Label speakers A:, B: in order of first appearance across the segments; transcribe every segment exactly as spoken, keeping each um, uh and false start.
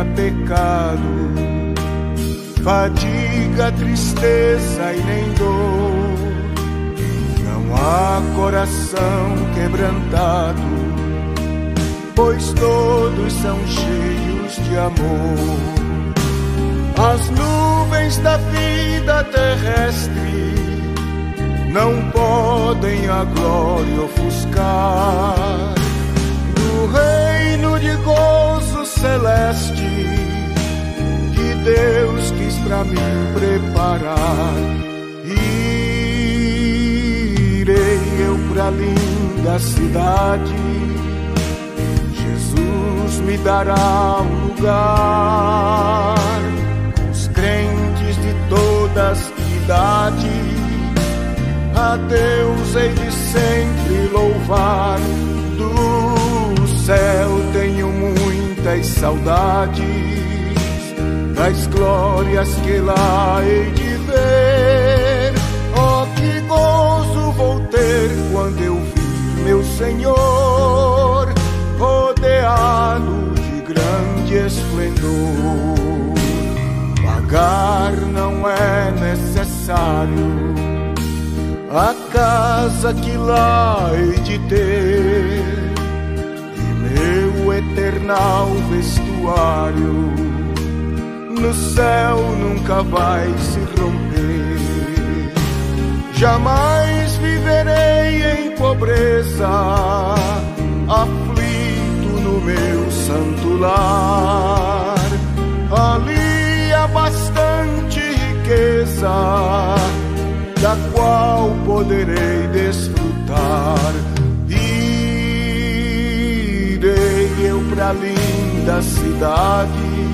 A: tenha pecado, fadiga, tristeza e nem dor. Não há coração quebrantado, pois todos são cheios de amor. As nuvens da vida terrestre não podem a glória ofuscar do reino de gozo celeste que Deus quis pra mim preparar. Irei eu pra linda cidade, Jesus me dará um lugar com os crentes de todas as idades. A Deus hei de sempre louvar, do céu tenho muitas saudades, das glórias que lá hei de ver. Oh, que gozo vou ter quando eu vi meu Senhor rodeado de grande esplendor. Pagar não é necessário a casa que lá hei de ter, e meu eternal vestuário no céu nunca vai se romper. Jamais viverei em pobreza, aflito no meu santo lar. Ali há bastante riqueza, da qual poderei desfrutar. Irei eu pra linda cidade,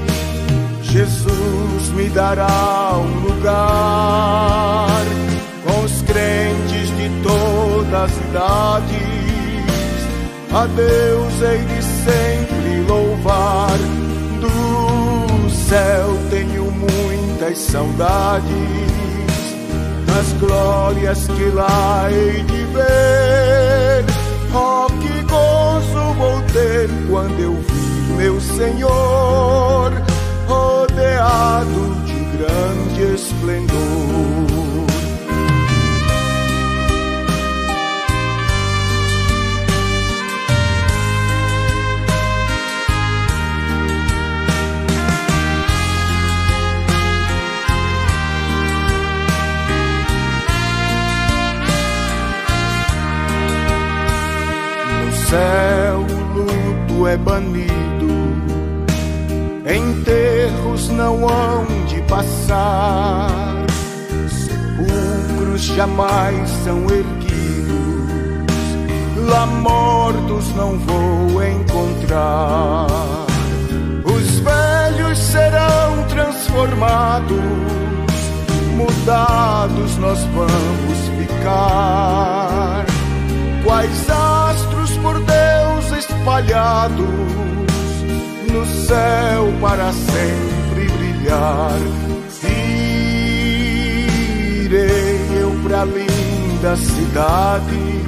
A: Jesus me dará um lugar com os crentes de todas as idades. A Deus hei de sempre louvar, do céu tenho muitas saudades, as glórias que lá hei de ver. Oh, que gozo vou ter quando eu vi meu Senhor rodeado de grande esplendor. No céu o luto é banido, enterros não hão de passar, sepulcros jamais são erguidos, lá mortos não vou encontrar. Os velhos serão transformados, mudados nós vamos ficar, quais astros por Deus espalhados no céu para sempre brilhar. Irei eu pra linda cidade,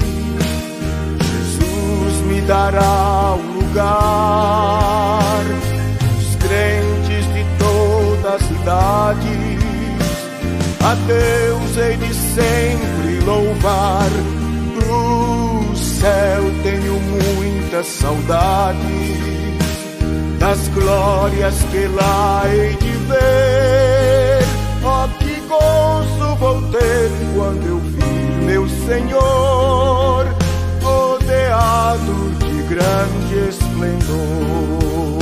A: Jesus me dará um lugar, os crentes de todas as idades. A Deus hei de sempre louvar, do céu tenho muitas saudades, das glórias que lá hei de ver. Oh, que gozo vou ter quando eu vi meu Senhor rodeado de grande esplendor.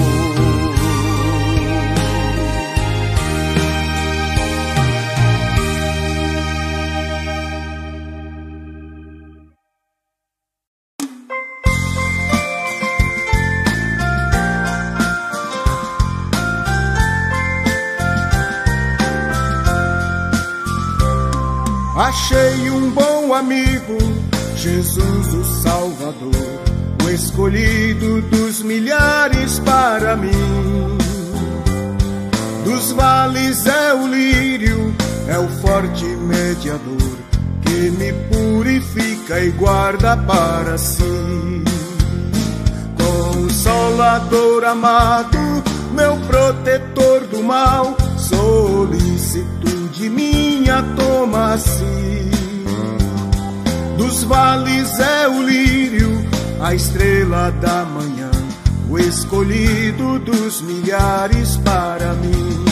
A: Achei um bom amigo, Jesus o Salvador, o escolhido dos milhares para mim. Dos vales é o lírio, é o forte mediador, que me purifica e guarda para si. Consolador amado, meu protetor do mal, solicitude minha toma-se. Dos vales é o lírio, a estrela da manhã, o escolhido dos milhares para mim.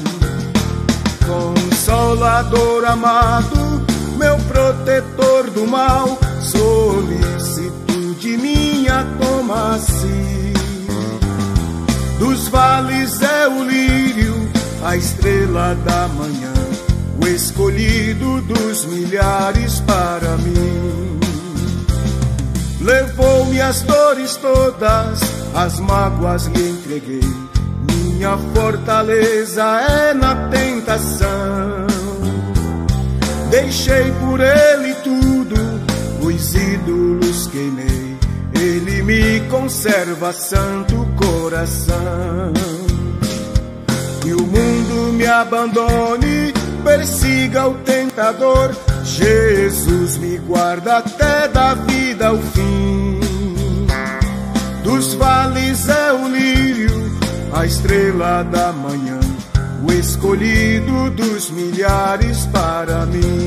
A: Consolador amado, meu protetor do mal, solicitude minha toma-se. Dos vales é o lírio, a estrela da manhã, o escolhido dos milhares para mim. Levou-me as dores todas, as mágoas lhe entreguei. Minha fortaleza é na tentação. Deixei por ele tudo, os ídolos queimei. Ele me conserva santo coração. E o mundo me abandone, persiga o tentador, Jesus me guarda até da vida ao fim. Dos vales é o lírio, a estrela da manhã, o escolhido dos milhares para mim.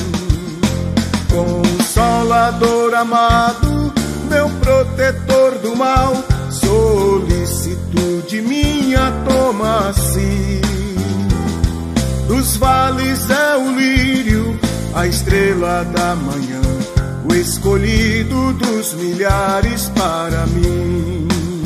A: Consolador amado, meu protetor do mal, solicitude minha toma-se. Dos vales é o lírio, a estrela da manhã, o escolhido dos milhares para mim.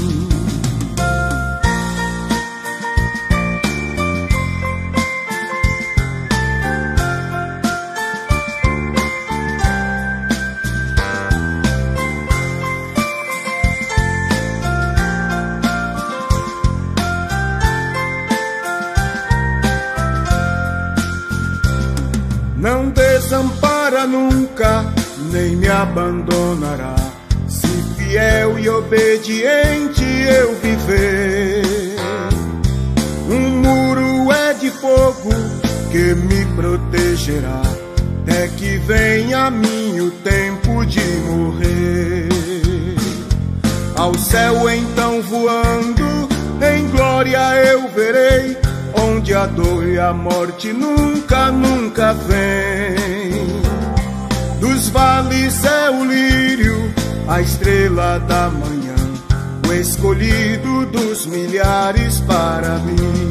A: Não desampara nunca, nem me abandonará, se fiel e obediente eu viver. Um muro é de fogo que me protegerá, até que venha a mim o tempo de morrer. Ao céu então voando, em glória eu verei, onde a dor e a morte nunca, nunca vem. Dos vales é o lírio, a estrela da manhã, o escolhido dos milhares para mim.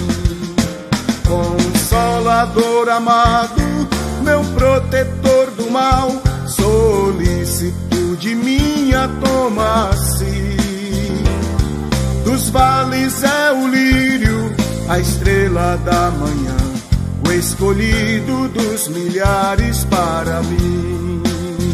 A: Consolador amado, meu protetor do mal, solicitude minha toma-se. Dos vales é o lírio, a estrela da manhã, o escolhido dos milhares para mim.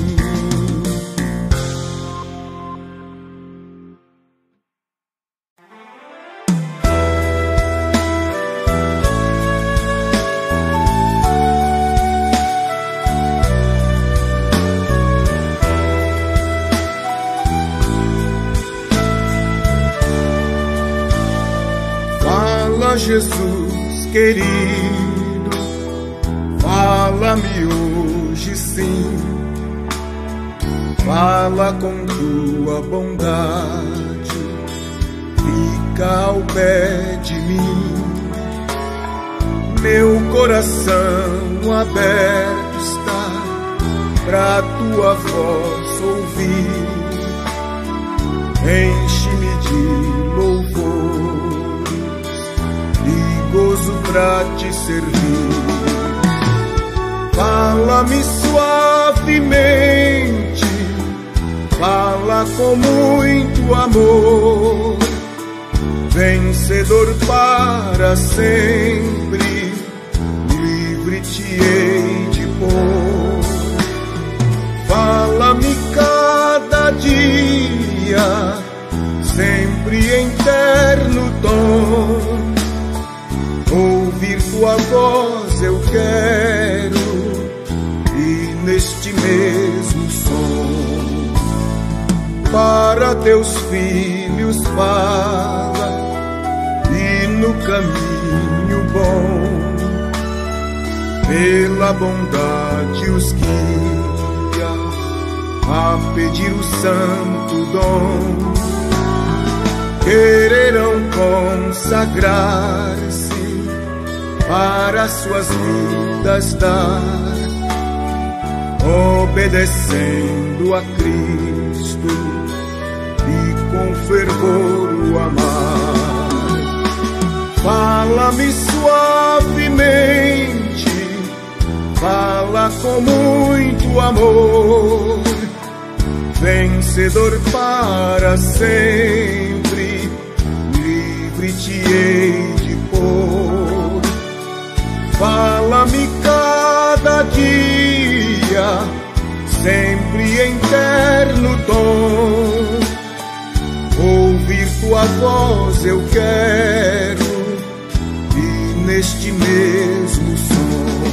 A: Fala, Jesus querido, fala-me hoje sim. Fala com tua bondade, fica ao pé de mim. Meu coração aberto está pra tua voz ouvir. Enche-me de louvores e gozo pra te servir. Fala-me suavemente, fala com muito amor, vencedor para sempre, livre te hei de pôr. Fala-me cada dia, sempre em terno tom, ouvir tua voz eu quero, e neste mesmo som, para teus filhos fala, e no caminho bom, pela bondade os guia a pedir o santo dom. quererão consagrar-se para suas vidas dar, obedecendo a Cristo e com fervor o amar. Fala-me suavemente, fala com muito amor, vencedor para sempre, livre te hei de pôr. Fala-me cada dia, sempre em terno tom, ouvir tua voz eu quero, e neste mesmo som.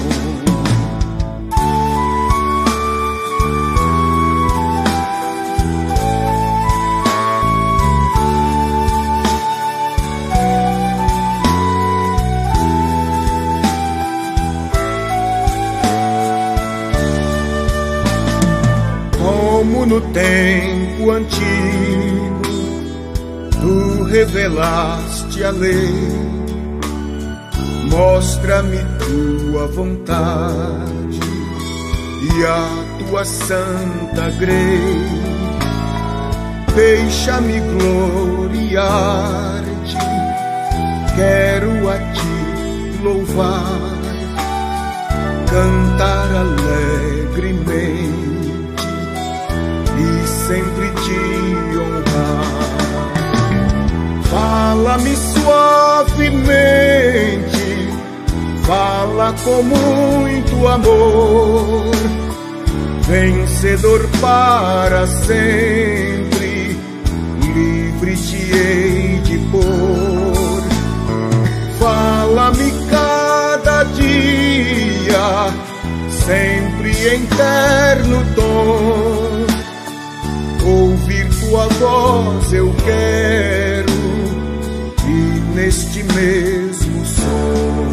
A: Como no tempo antigo tu revelaste a lei, mostra-me tua vontade e a tua santa grei. Deixa-me gloriar-te, quero a ti louvar, cantar alegremente e sempre te honrar. Fala-me suavemente, fala com muito amor, vencedor para sempre, livre te hei de pôr. Fala-me cada dia, sempre em terno tom, ouvir tua voz eu quero, e neste mesmo som.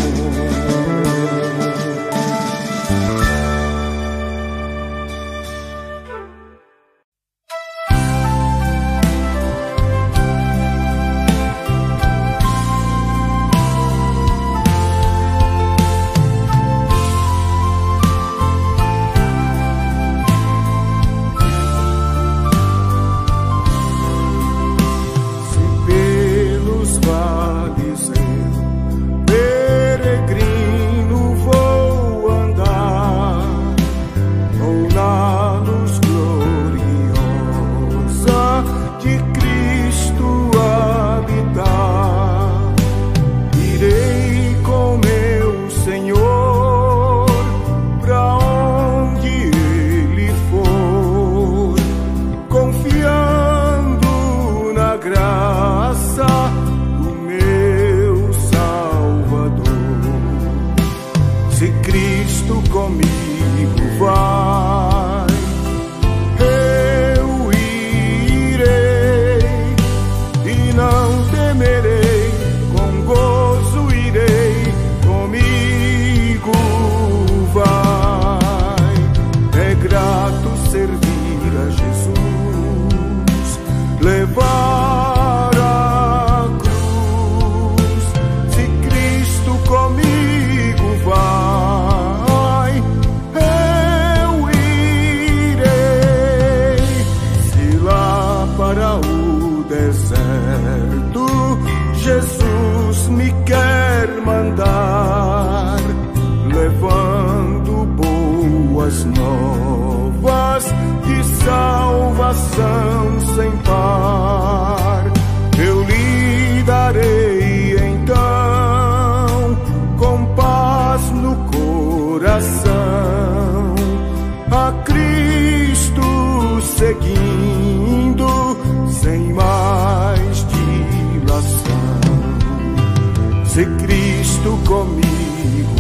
A: Se Cristo comigo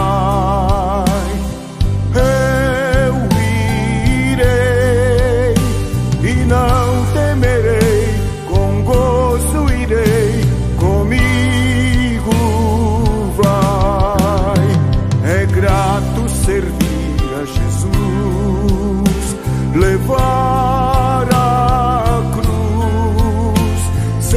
A: vai, eu irei e não temerei, com gozo irei, comigo vai. É grato servir a Jesus, levar a cruz.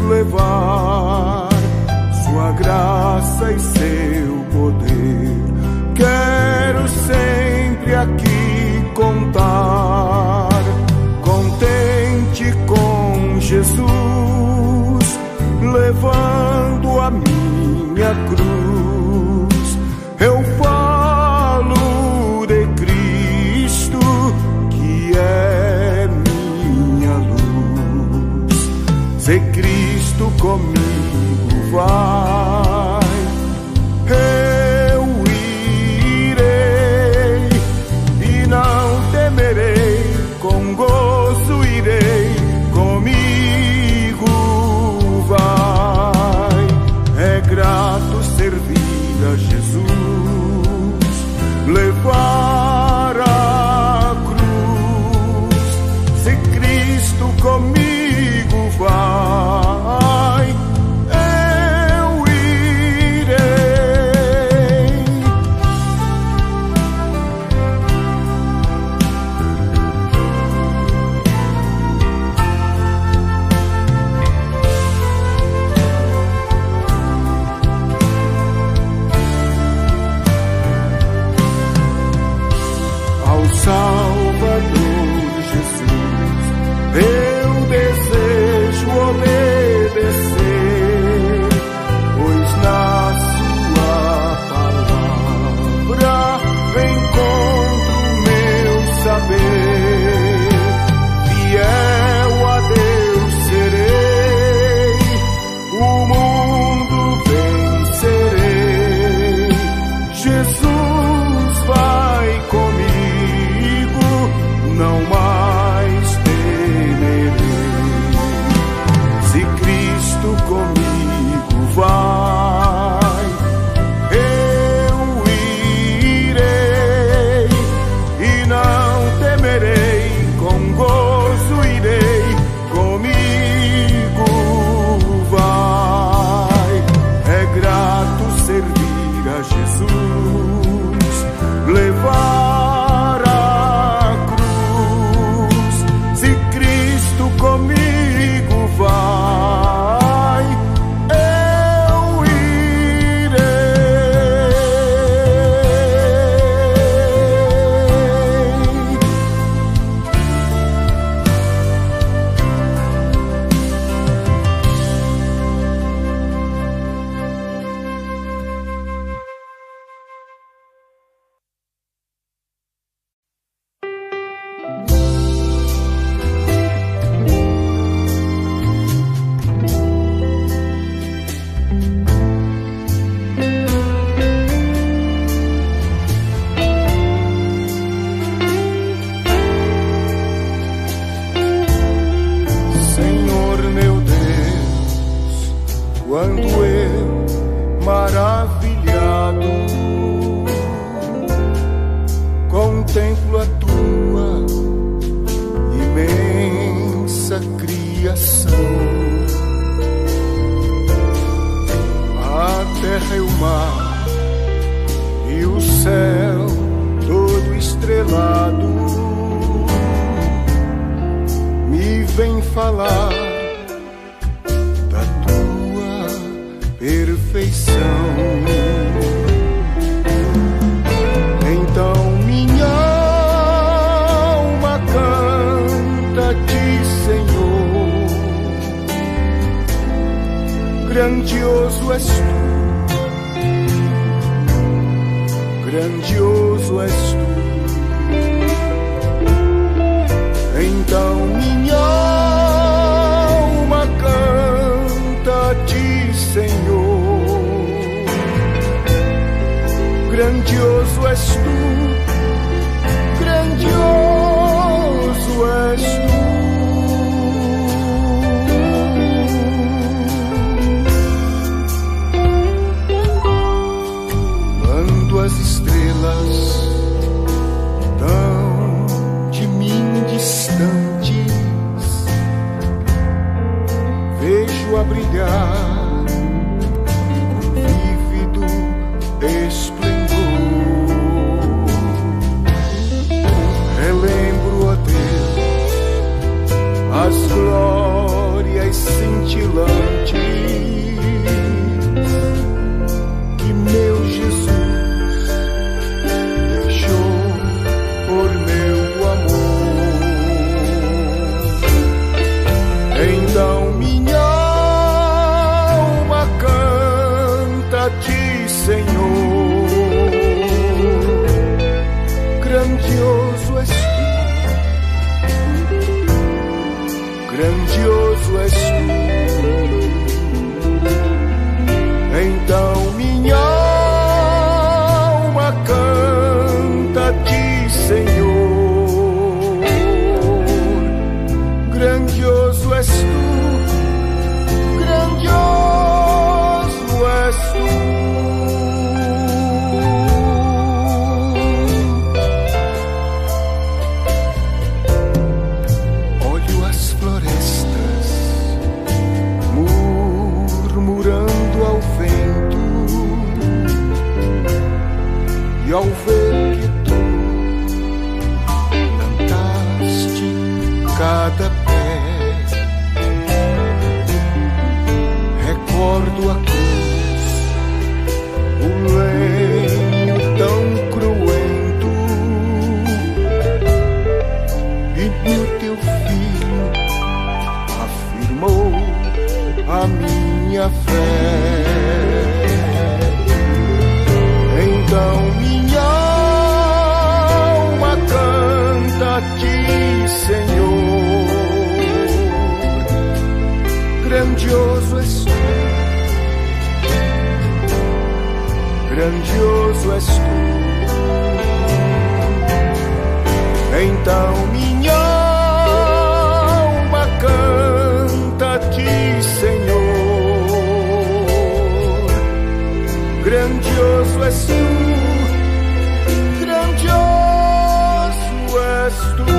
A: levar sua graça e seu poder. Quero sempre aqui contar, contente com Jesus, levando a minha cruz. Eu falo de Cristo, que é minha luz. Se Cristo comigo vai, eu irei e não temerei, com gozo irei, comigo vai. É grato servir a Jesus, levar a cruz. Se Cristo comigo vai, eu irei. Ao Salvador Jesus eu desejo obedecer, pois na sua palavra encontro meu saber. Fiel a Deus serei, o mundo vencerei. Jesus vai comigo, não mais temerei. Se Cristo comigo vai, eu irei e não temerei, com gozo irei, comigo vai. É grato servir a Jesus, levar a cruz. Se Cristo comigo vai, eu Senhor meu Deus, quando eu maravilhado contemplo a tua imensa criação, a terra e o mar e o céu todo estrelado, me vem falar da tua perfeição. Então minha alma canta-te, Senhor. Grandioso és tu, grandioso és tu. Então minha alma canta-te, Senhor. Grandioso és tu, grandioso és tu. Quando as estrelas tão de mim distantes vejo a brilhar com vívido esplendor. Relembro, ó Deus, as glórias cintilantes és tu. Então minha alma canta-te, Senhor. Grandioso és tu, grandioso és tu. Olho as florestas murmurando ao vento, e ao ver que tu plantaste cada pé, recordo a cruz, o lenho tão cruento, e no teu filho afirmou a minha fé. Então minha alma canta-te, Senhor. Grandioso és tu, grandioso és tu. Então minha alma canta-te, Senhor. Grandioso és tu, grandioso és tu.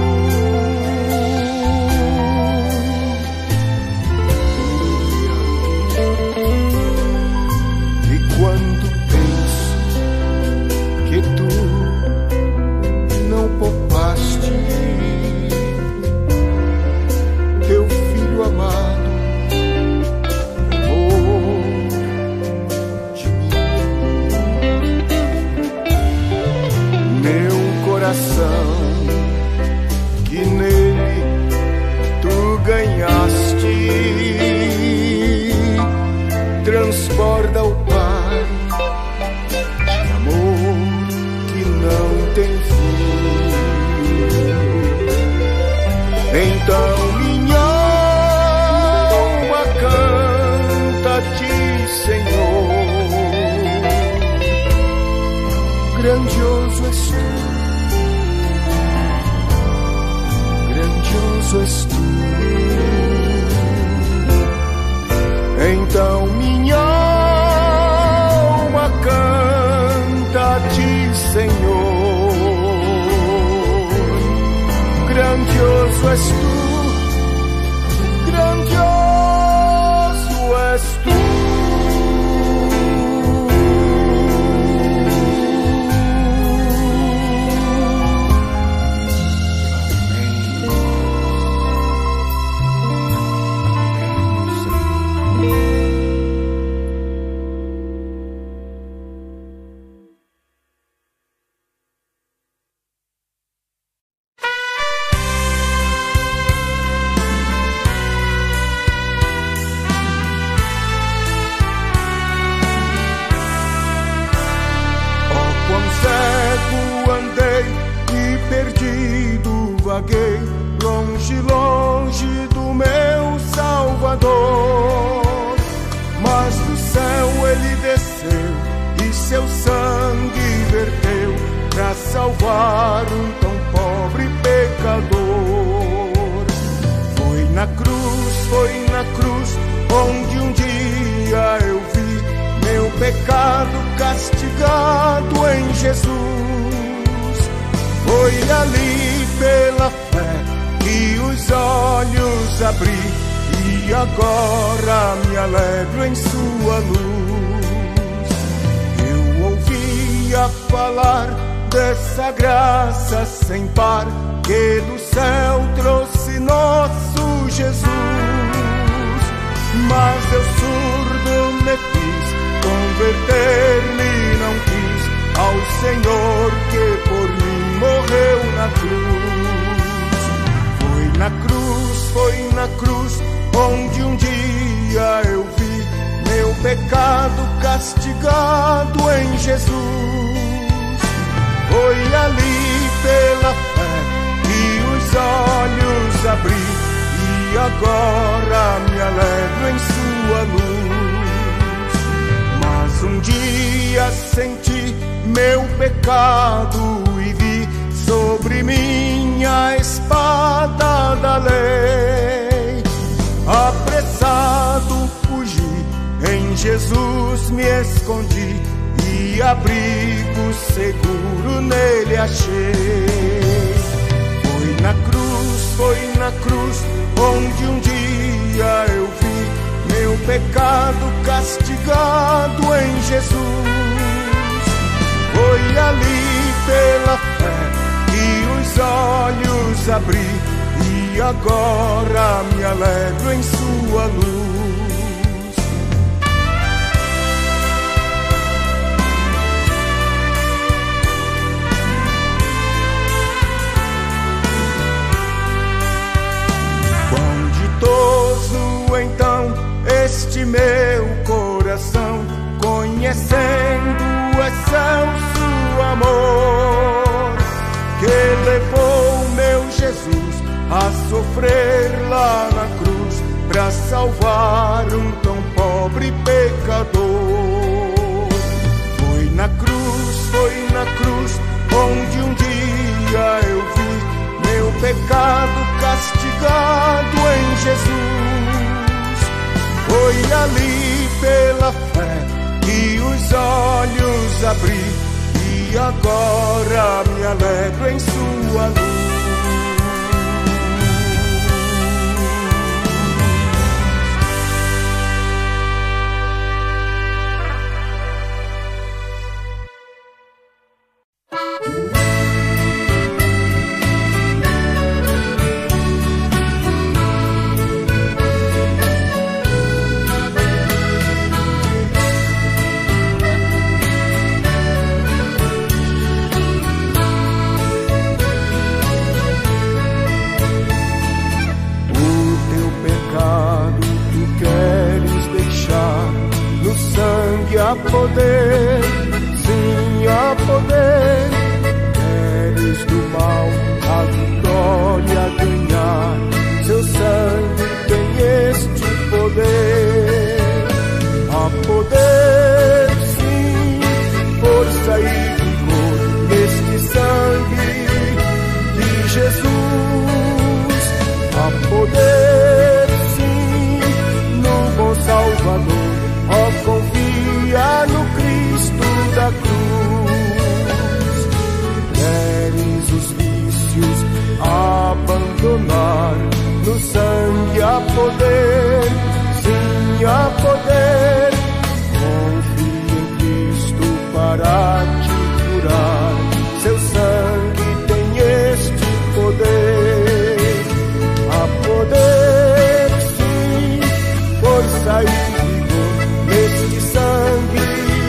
A: E quando penso que tu não poupaste teu filho amado por meu coração, que nele tu ganhaste, transborda o Pai de amor que não tem fim. Então minha alma canta-te, Senhor. Grandioso és tu, grandioso és tu. Então minha alma canta-te, Senhor. Grandioso és tu, grandioso és tu. Longe, longe do meu Salvador, mas do céu ele desceu e seu sangue verteu para salvar um tão pobre pecador. Foi na cruz, foi na cruz, onde um dia eu vi meu pecado castigado em Jesus. Foi ali pela fé que os olhos abri, e agora me alegro em sua luz. Eu ouvia falar dessa graça sem par, que do céu trouxe nosso Jesus. Mas eu surdo me fiz, converter-me não quis ao Senhor que por mim morreu na cruz. Foi na cruz, foi na cruz, onde um dia eu vi meu pecado castigado em Jesus. Foi ali pela fé que os olhos abri, e agora agora me alegro em sua luz. Mas um dia senti meu pecado e vi sobre minha espada da lei. Apressado fugi, em Jesus me escondi e abrigo seguro nele achei. Foi na cruz, foi na cruz, onde um dia eu vi meu pecado castigado em Jesus. Foi ali pela fé que os olhos abri e agora me alegro em sua luz. Então este meu coração, conhecendo o excelso amor que levou meu Jesus a sofrer lá na cruz para salvar um tão pobre pecador. Foi na cruz, foi na cruz, onde um dia eu vi meu pecado castigado em Jesus. Foi ali pela fé que os olhos abri e agora me alegro em sua luz. A poder, sim, a poder, queres do mal a vitória ganhar, seu sangue tem este poder. A poder, sim, força e vigor neste sangue de Jesus. A poder, sim, no bom Salvador, ó, confia no Cristo da cruz. Queres os vícios abandonar, no sangue há poder, sim, há poder. Confia em Cristo para te curar, seu sangue tem este poder. Há poder, sim, força e neste sangue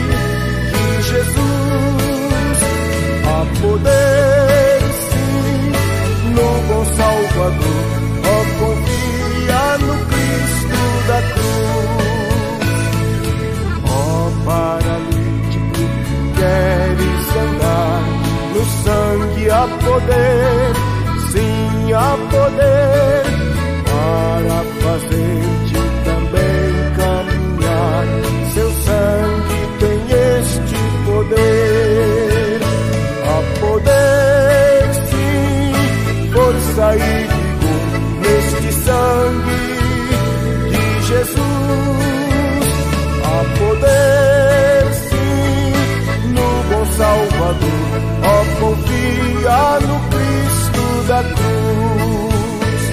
A: de Jesus. Há poder, sim, no bom Salvador, ó, confia no Cristo da cruz. Ó paralítico, queres andar, no sangue há poder, sim, há poder, para fazer-te também caminhar, seu sangue tem este poder. Há poder, sim, força e vigor neste sangue de Jesus. Há poder, sim, no bom Salvador, ó, confia no Cristo da cruz.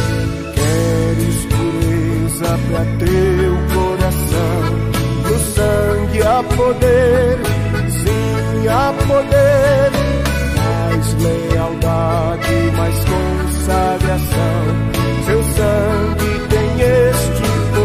A: Queres pureza para teu coração, no sangue há poder, sim, há poder, mais lealdade, mais consagração, seu sangue tem este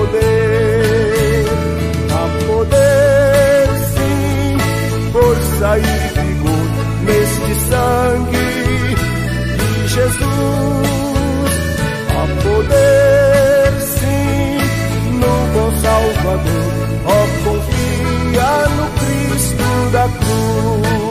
A: poder. Há poder, sim, força e vigor neste sangue de Jesus. Há poder, sim, no bom Salvador, ó, confia no Cristo da cruz.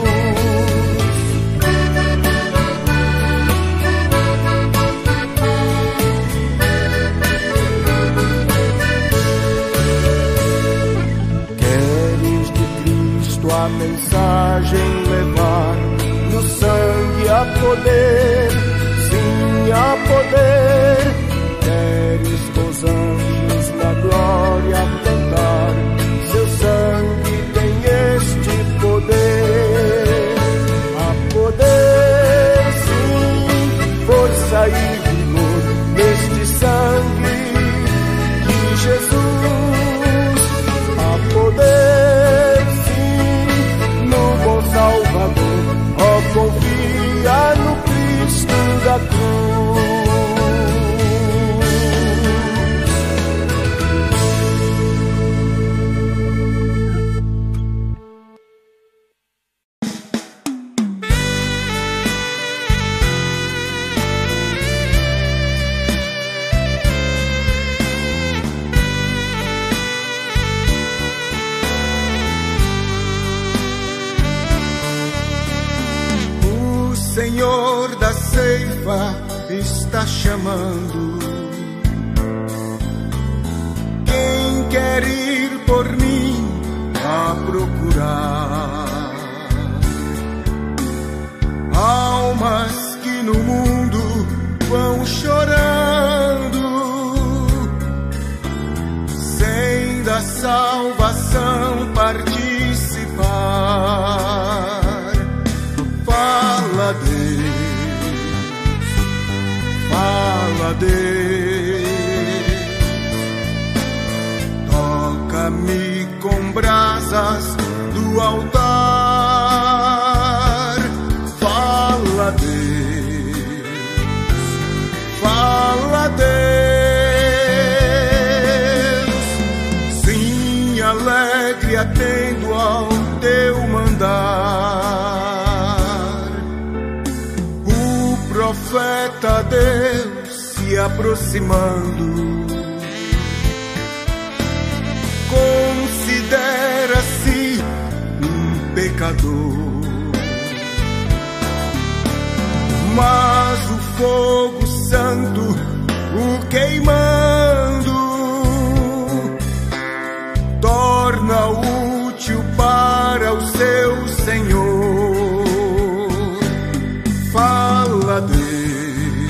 A: poder, sim, há poder. Queres com os anjos na glória cantar, seu sangue tem este poder. Há poder, sim, força e vigor neste sangue de Jesus. Há poder, sim, no bom Salvador. Ó, confia no Cristo da cruz. Senhor da ceifa está chamando. Quem quer ir por mim a procurar almas que no mundo vão chorando, sem da salvação participar. Fala, Deus, fala, Deus, toca-me com brasas do altar. Fala, Deus, fala, Deus, sim, alegre atendo ao teu mandar. Profeta Deus se aproximando, considera-se um pecador, mas o fogo santo o queimando torna útil para o seu Senhor. Fala, Deus,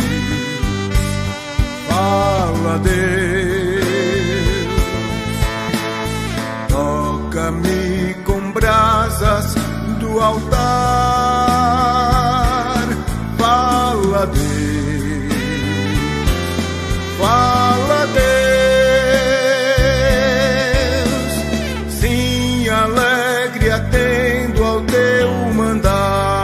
A: fala, Deus, toca-me com brasas do altar. Fala, Deus, fala, Deus, sim, alegre atendo ao teu mandar.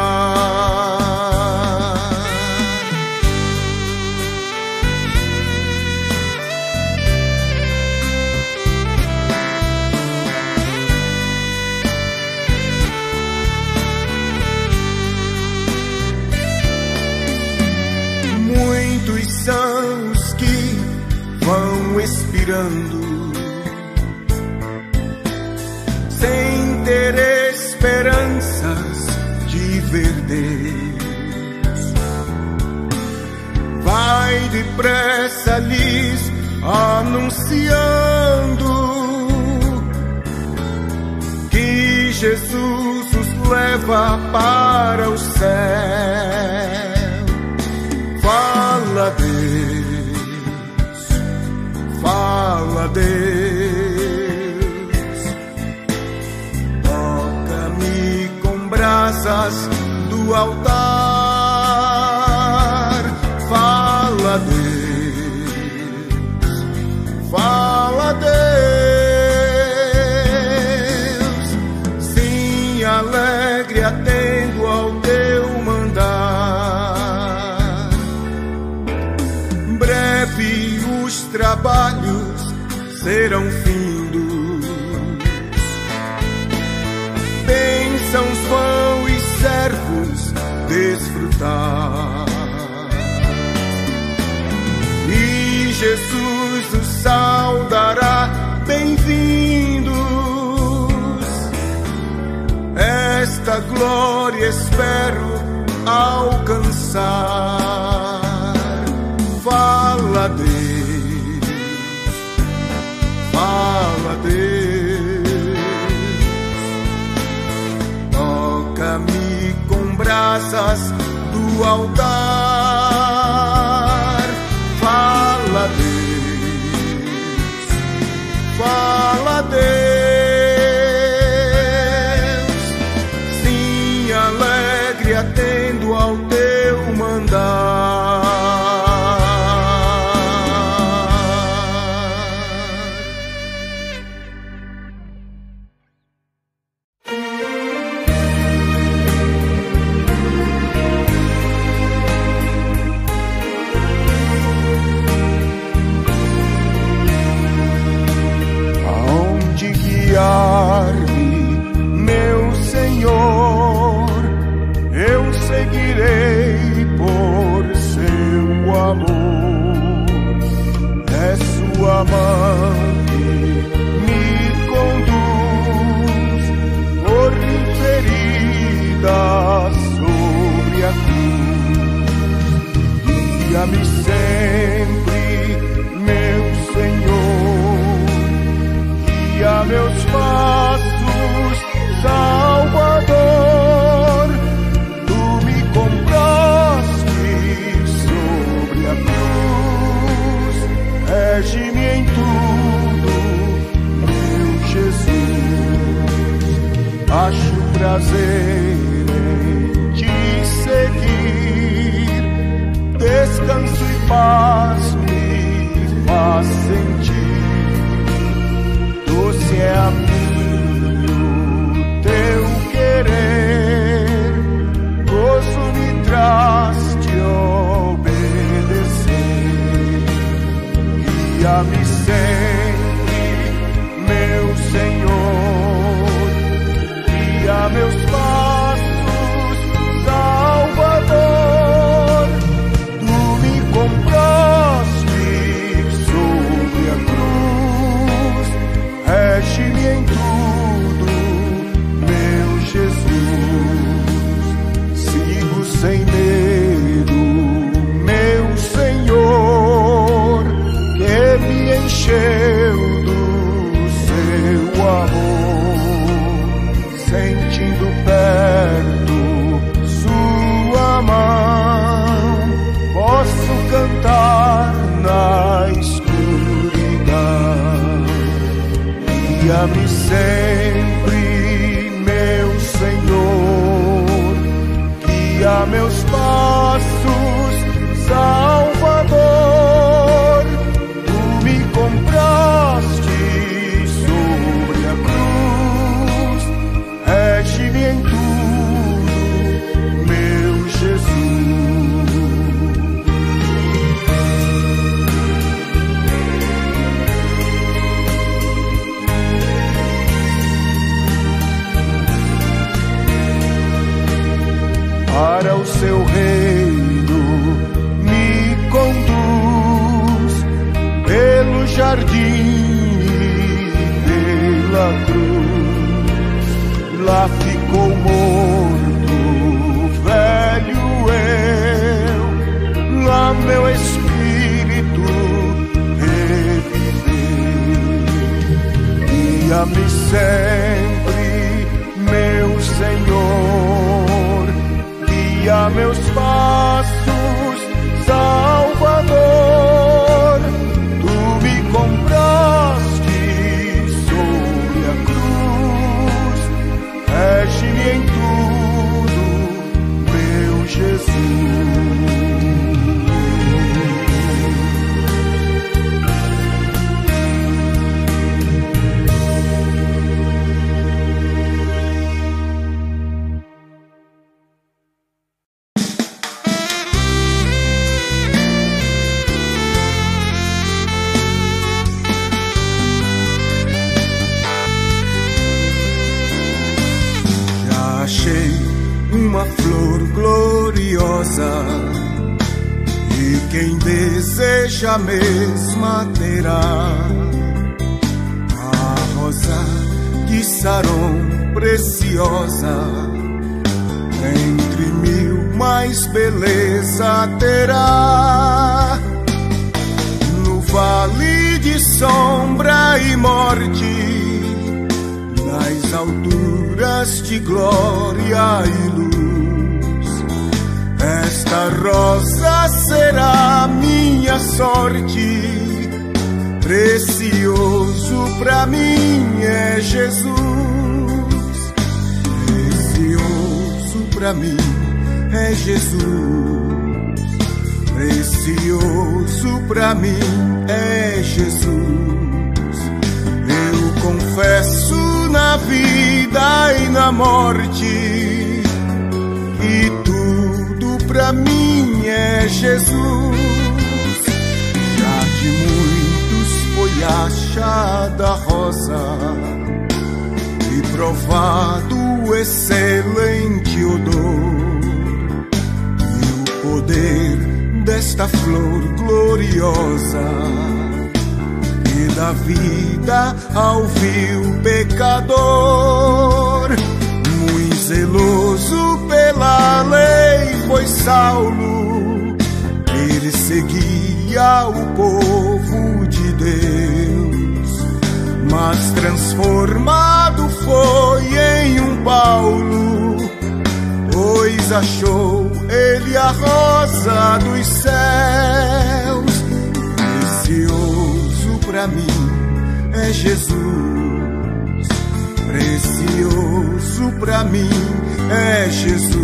A: São os que vão expirando, sem ter esperanças de ver Deus. Vai depressa lhes anunciando que Jesus os leva para o céu. Fala, Deus, fala, Deus, toca-me com brasas do altar. Fala, Deus, fala, Deus, sim, alegre atendo ao teu mandar. Breve os trabalhos serão findos, bênçãos vão e servos desfrutar, e Jesus os saudará, bem-vindos. Esta glória espero alcançar. Fala, Deus, fala, Deus, toca-me com brasas do do altar. Fala, Deus, fala, Deus, sim, alegre atendo ao teu mandar. Meu Senhor, eu seguirei por seu amor. É sua mão que me conduz por ferida sobre a cruz. Guia-me sempre, meu Senhor, guia meus passos, Salvador. Tu me compraste sobre a cruz, rege-me em tudo, meu Jesus. Acho prazer em te seguir, descanso e paz me faz sentir. Doce é a mim teu querer, gozo me traz te obedecer. Guia-me sempre, meu Senhor, guia meus passos, Salvador. Tu me compraste sobre a cruz, rege-me em tudo, meu Jesus. Sigo sem medo, meu Senhor, que me encheu do seu amor. Sentindo perto sua mão, posso cantar na escuridão. Guia-me sempre, meu Senhor, guia meus passos, Salvador. Tu me compraste sobre a cruz, rege-me em tudo, meu Jesus. Para o seu reino me conduz, pelo jardim e pela cruz. Lá ficou morto o velho eu, lá meu espírito reviveu. Guia-me sempre, meu Senhor, guia meus passos, Salvador. Tu me compraste sobre a cruz, rege-me em tudo, meu Jesus. Uma flor gloriosa, e quem deseja a mesma terá. A rosa de Saron preciosa, entre mil mais beleza terá. No vale de sombra e morte, nas alturas de glória e luz, esta esta rosa será minha sorte. Precioso pra mim é Jesus. Precioso pra mim é Jesus. Precioso pra mim é Jesus. Eu confesso na vida e na morte que tudo pra mim é Jesus. Já de muitos foi achada a rosa e provado o excelente odor. E o poder desta flor gloriosa que dá vida ao vil pecador. Muito zeloso pela lei foi Saulo, ele seguia o povo de Deus, mas transformado foi em um Paulo, pois achou ele a rosa dos céus. Precioso pra mim é Jesus. Precioso pra mim é Jesus.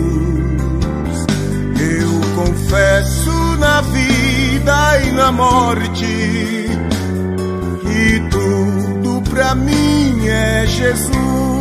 A: Eu confesso na vida e na morte que tudo pra mim é Jesus.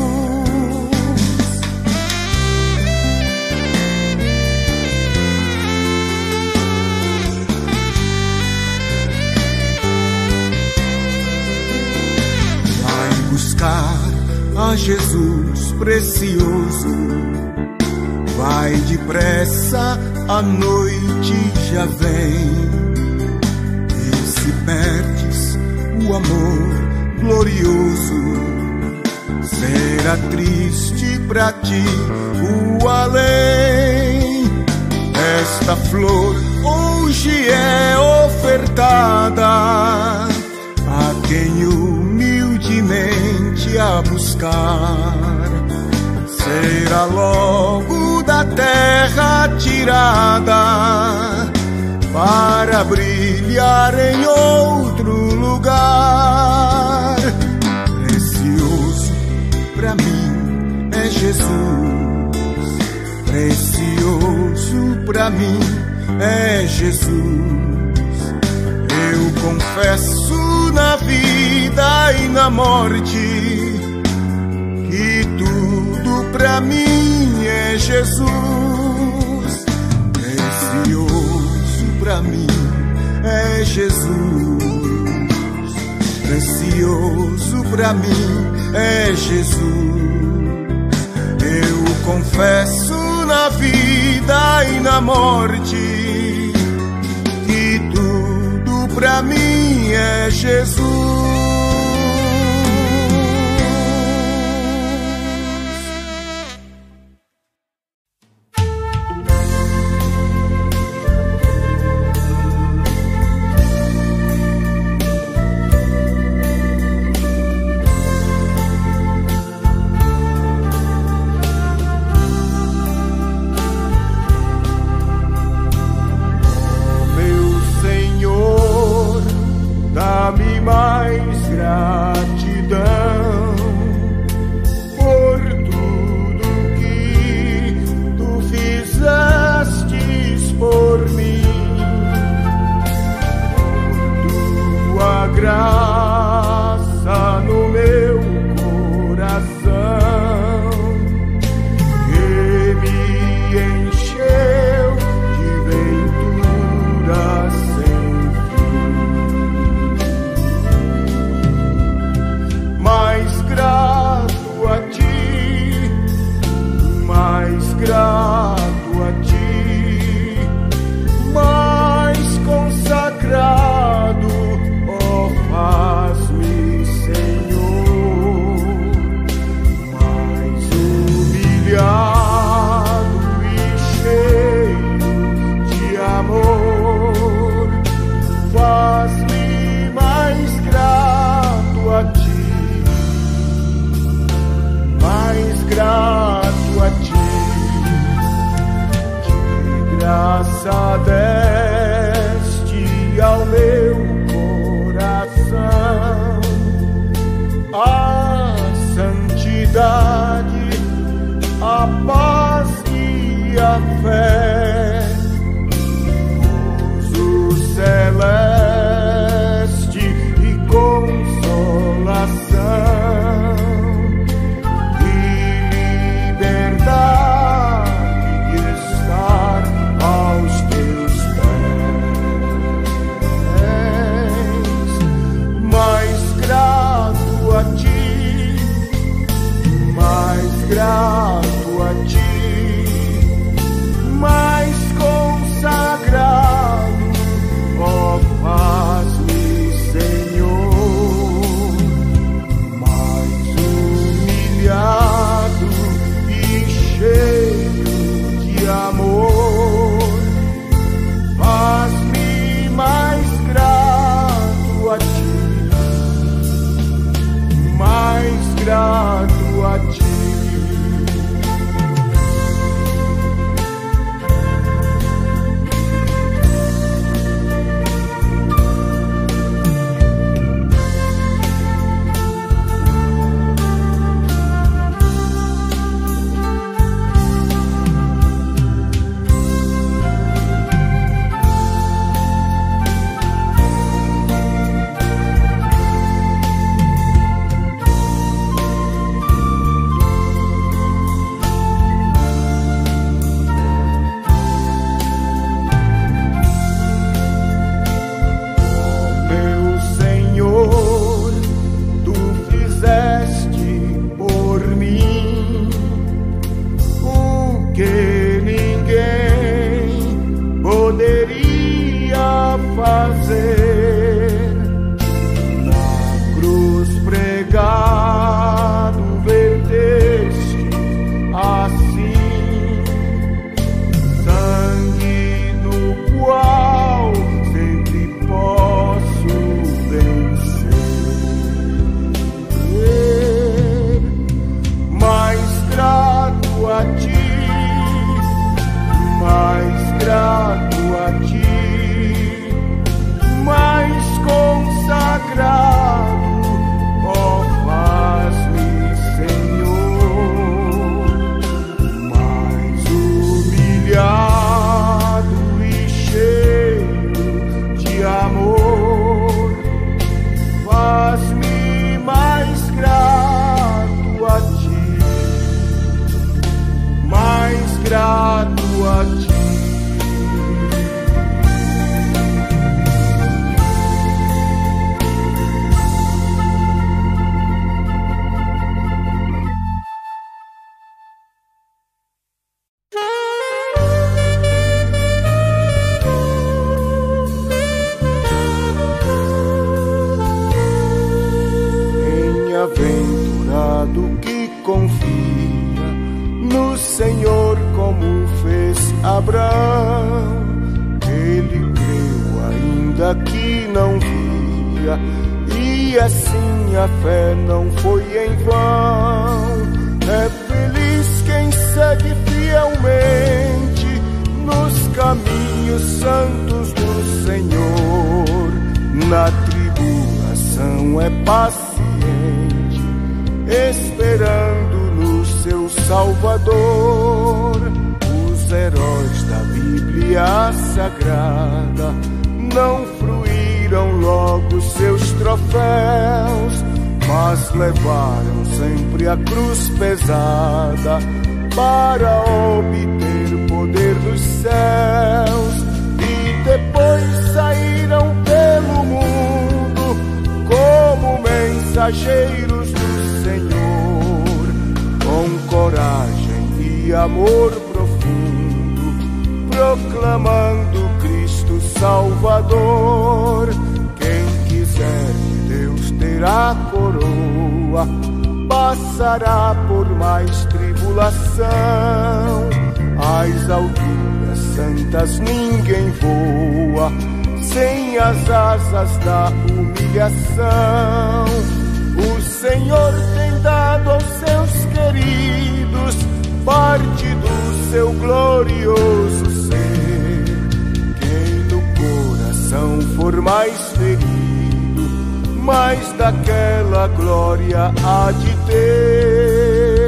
A: Buscar a Jesus precioso, vai depressa, a noite já vem. E se perdes o amor glorioso, será triste pra ti o além. Esta flor hoje é ofertada a quem humildemente a buscar. Será logo da terra tirada para brilhar em outro lugar. Precioso pra mim é Jesus. Precioso pra mim é Jesus. Eu confesso na vida e na morte que tudo pra mim é Jesus. Precioso pra mim é Jesus. Precioso pra mim é Jesus. Eu confesso na vida e na morte que tudo pra mim é Jesus.
B: Dá-me mais
A: fazer. Na cruz pregado verteste assim sangue no qual sempre posso vencer. Mais grato a ti, mais grato a ti, mais consagrado, ó, faz-me, Senhor, mais humilhado e cheio de amor, faz-me mais grato a ti, mais grato a ti. Bem-aventurado que confia no Senhor como fez Abraão. Ele creu ainda que não via, e assim a fé não foi em vão. É feliz quem segue fielmente nos caminhos santos do Senhor. Na tribulação é paciente, esperando no seu Salvador. Os heróis da Bíblia Sagrada não fruíram logo seus troféus, mas levaram sempre a cruz pesada para obter poder dos céus. E depois saíram pelo mundo como mensageiros do Senhor, com coragem e amor profundo, proclamando Cristo Salvador. Quem quiser de Deus ter a coroa, passará por mais tribulação. Às alturas santas ninguém voa sem as asas da humilhação. O Senhor tem dado aos seus queridos parte do seu glorioso ser. Quem no coração for mais ferido, mais daquela glória há de ter.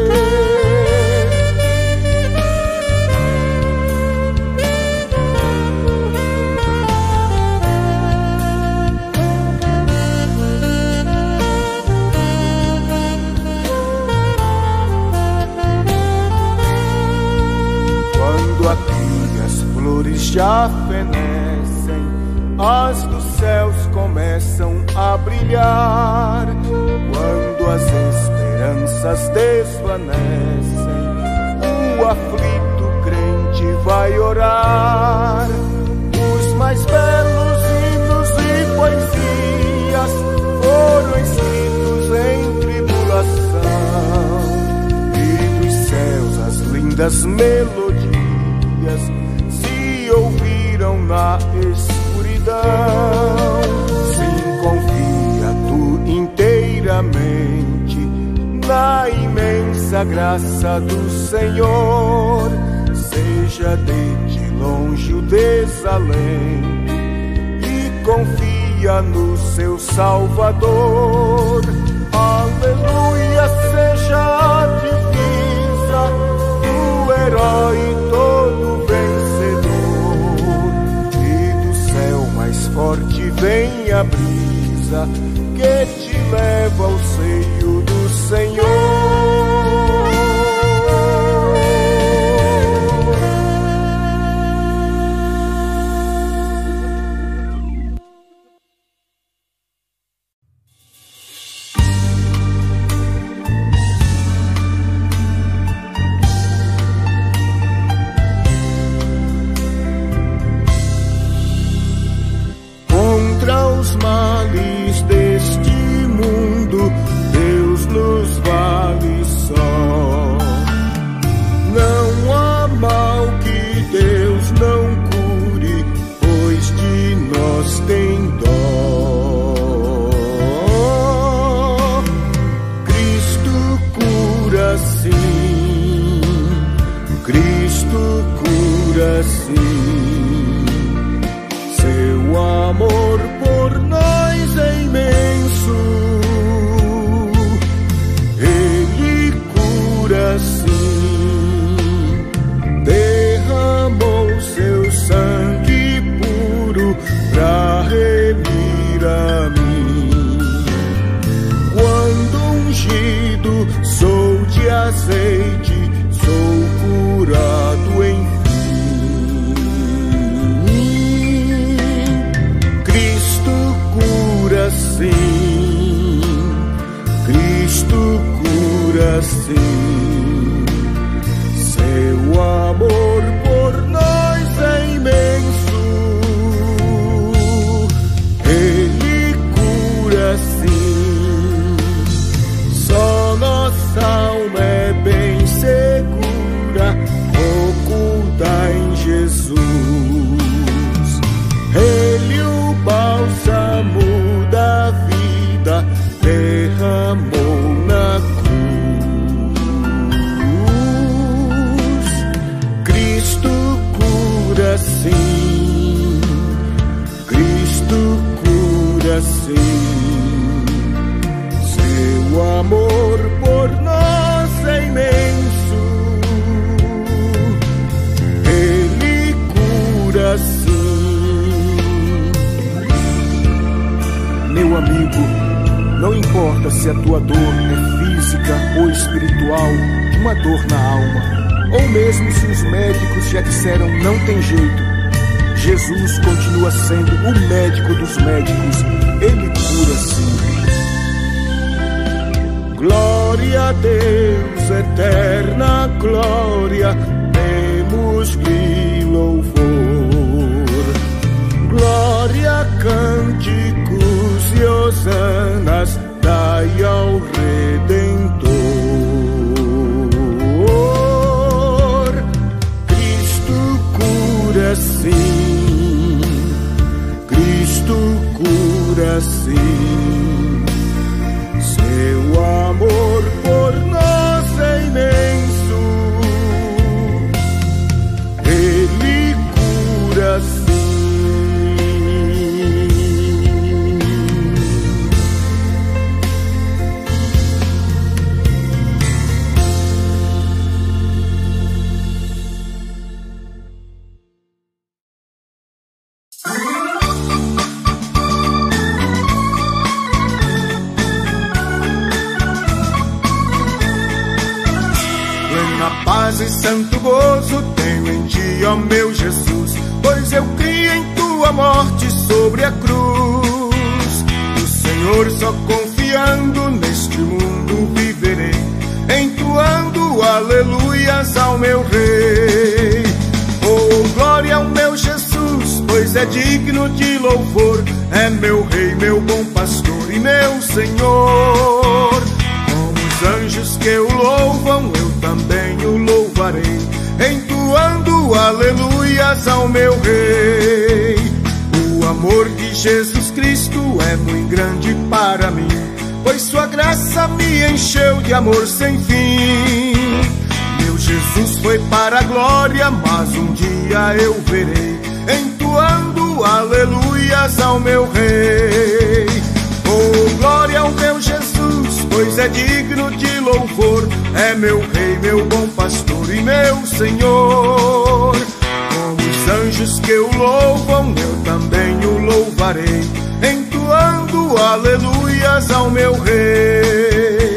A: Já fenecem, as dos céus começam a brilhar. Quando as esperanças desvanecem, o aflito crente vai orar. Os mais belos hinos e poesias foram escritos em tribulação, e dos céus as lindas melodias ouviram na escuridão. Sim, confia tu inteiramente na imensa graça do Senhor. Seja de ti longe o desalento e confia no seu Salvador. Aleluia, seja a divisa do herói todo vencedor. Mais forte vem a brisa que te leva ao seio do Senhor. dos males deste mundo, Deus nos vale só. Não há mal que Deus não cure, pois de nós tem dó. Cristo cura sim, Cristo cura sim. Seu amor por nós é imenso, Ele cura sim. Derramou seu sangue puro pra remir a mim. Quando ungido sou de azeite, sou curado enfim. Cristo cura sim, Cristo cura sim. Seu amor por nós é imenso, Ele cura sim. Só nossa alma é bem segura, oculta em Jesus. Ele, o bálsamo da vida, derramou na cruz. Cristo cura sim, Cristo cura sim. Seu amor por nós é imenso, Ele cura sim. Meu amigo, não importa se a tua dor é física ou espiritual, uma dor na alma, ou mesmo se os médicos já disseram não tem jeito, Jesus continua sendo o médico dos médicos, Ele cura sim. Glória a Deus, eterna glória, demos-lhe louvor. Glória, cânticos e hosanas, dai ao Redentor. Cristo cura sim, Cristo cura sim. Seu amor por nós é imenso, Ele cura sim. Paz e santo gozo tenho em ti, ó meu Jesus, pois eu criei em tua morte sobre a cruz. No Senhor só confiando neste mundo viverei, entoando aleluias ao meu Rei. Oh, glória ao meu Jesus, pois é digno de louvor, é meu Rei, meu bom pastor e meu Senhor. Anjos que o louvam, eu também o louvarei, entoando aleluias ao meu Rei. O amor de Jesus Cristo é muito grande para mim, pois sua graça me encheu de amor sem fim. Meu Jesus foi para a glória, mas um dia eu verei, entoando aleluias ao meu Rei. Oh, glória ao meu Jesus, pois é digno de louvor, é meu Rei, meu bom pastor e meu Senhor. Como os anjos que o louvam, eu também o louvarei, entoando aleluias ao meu Rei.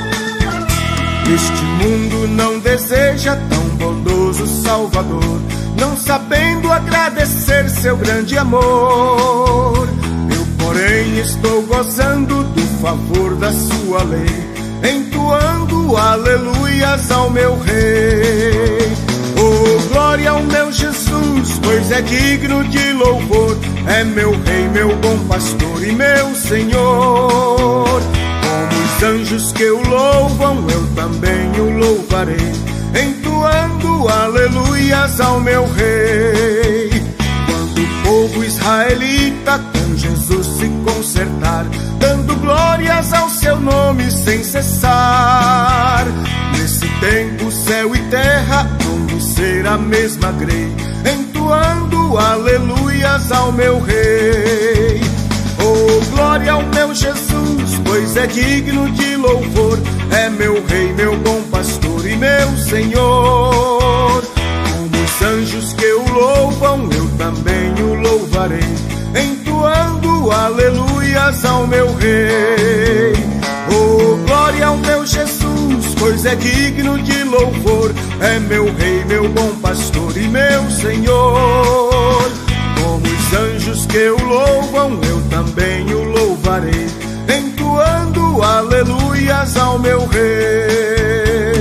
A: Este mundo não deseja tão bondoso Salvador, não sabendo agradecer seu grande amor. Eu, porém, estou gozando do favor da sua lei, entoando aleluias ao meu Rei. Oh, glória ao meu Jesus, pois é digno de louvor. É meu Rei, meu bom pastor e meu Senhor. Como os anjos que o louvam, eu também o louvarei, entoando aleluias ao meu Rei. Quando o povo israelita com Jesus se consertar, dando glórias ao seu nome sem cessar, nesse tempo céu e terra vão ser a mesma grei, entoando aleluias ao meu Rei. Oh, glória ao meu Jesus, pois é digno de louvor. É meu Rei, meu bom pastor e meu Senhor. Como os anjos que o louvam, eu também o louvarei, entoando aleluias ao meu Rei. Oh, glória ao meu Jesus, pois é digno de louvor. É meu Rei, meu bom pastor e meu Senhor. Como os anjos que o louvam, eu também o louvarei, entoando aleluias ao meu Rei.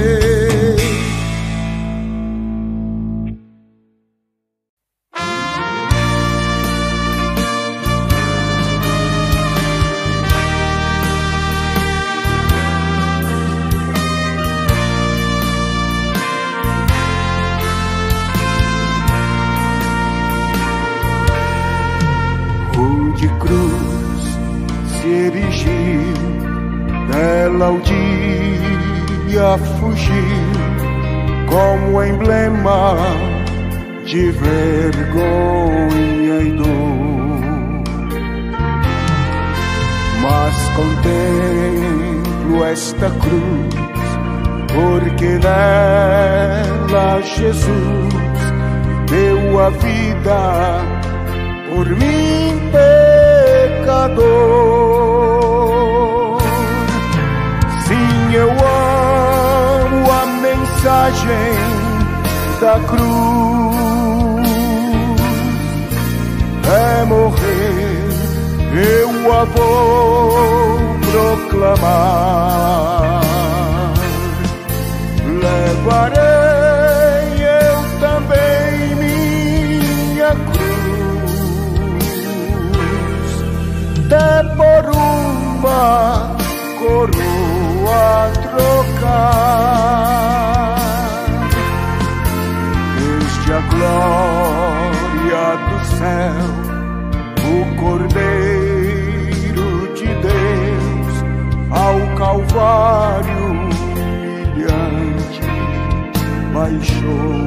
B: De cruz se erigiu, dela o dia fugiu, como emblema de vergonha e dor. Mas contemplo esta cruz, porque nela Jesus deu a vida por mim, pecador. Sim, eu amo a mensagem da cruz. É morrer, eu a vou proclamar. Levarei eu também minha cruz, até por uma coroa trocar. Desde a glória do céu, o Cordeiro de Deus ao Calvário humilhante baixou.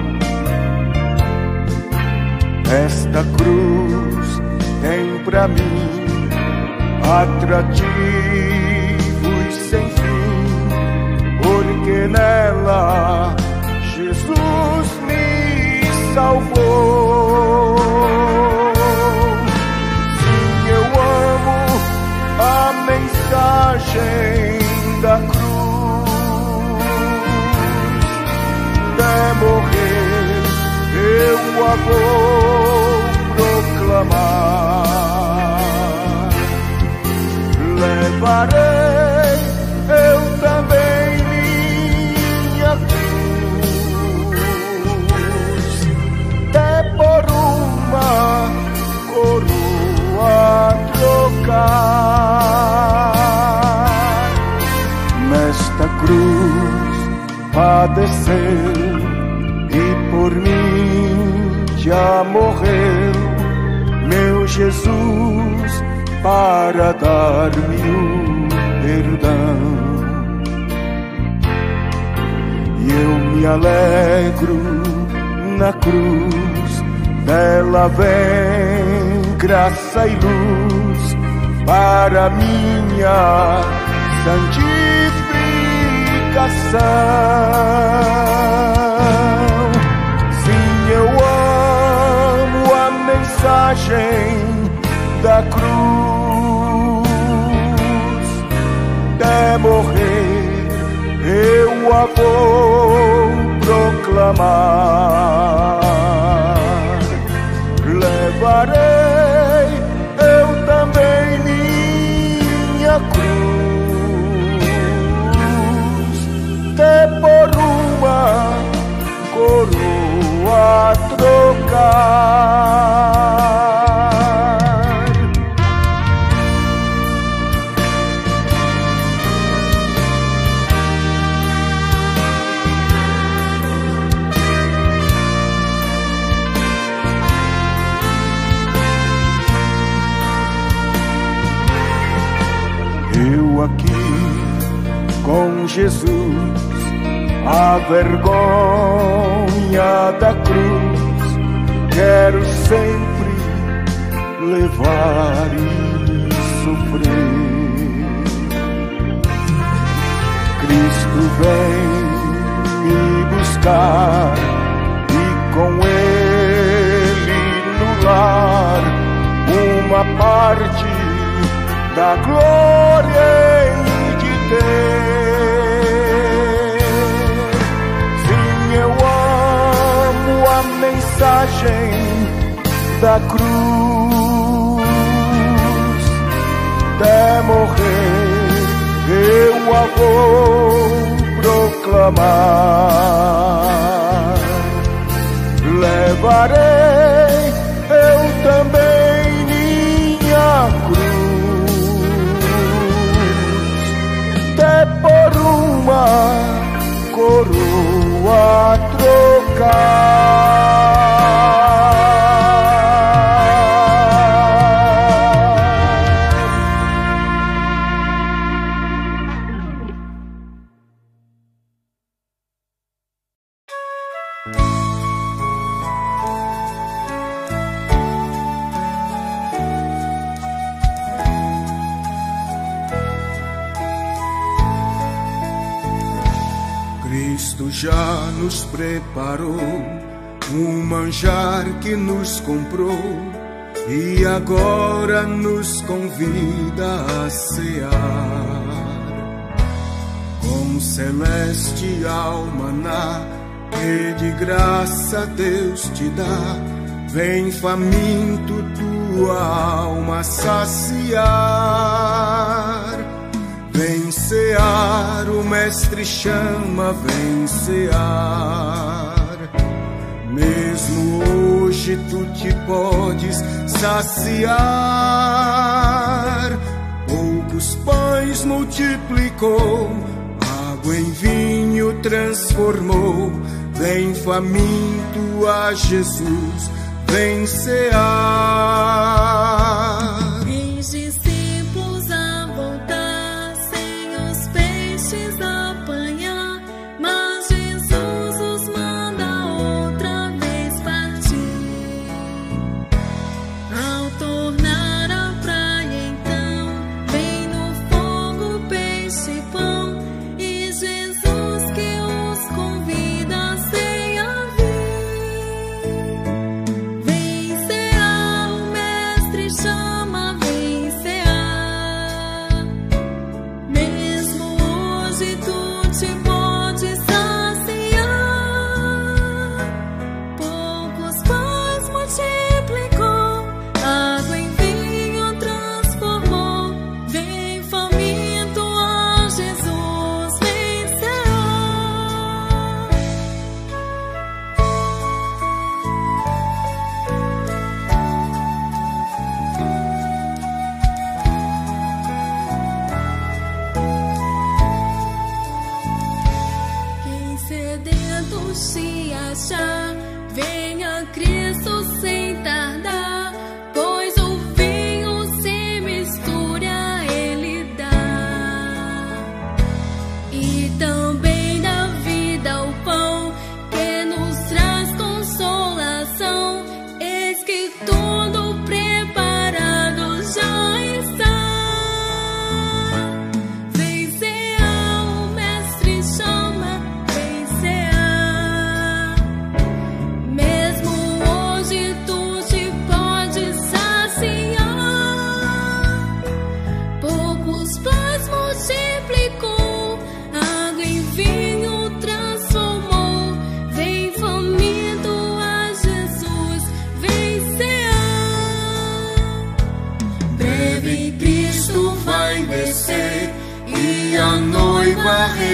B: Esta cruz tem pra mim atrativos sem fim, porque nela Jesus me salvou. Sim, eu amo a mensagem da cruz. Até morrer eu a vou proclamar. Levarei eu também minha cruz, até por uma coroa trocar. Nesta cruz padeceu e por mim já morreu meu Jesus, para dar-me o perdão. E eu me alegro na cruz, dela vem graça e luz para minha santificação. Sim, eu amo a mensagem da cruz. Até morrer eu a vou proclamar. Levarei eu também minha cruz, até por uma coroa trocar. Eu aqui com Jesus, a vergonha da cruz, quero sempre levar e sofrer. Cristo vem me buscar e com Ele no lar uma parte da glória de ter. Sim, eu amo a mensagem da cruz. Até morrer eu a vou proclamar. Levarei eu também minha cruz, até por uma coroa trocar.
A: Cristo já nos preparou um manjar que nos comprou e agora nos convida a cear. Com celestial maná que de graça Deus te dá, vem faminto tua alma saciar. Vem cear, o mestre chama, vem cear. Mesmo hoje tu te podes saciar. Poucos pães multiplicou, água em vinho transformou. Vem faminto a Jesus, vem cear.
C: Vem cear o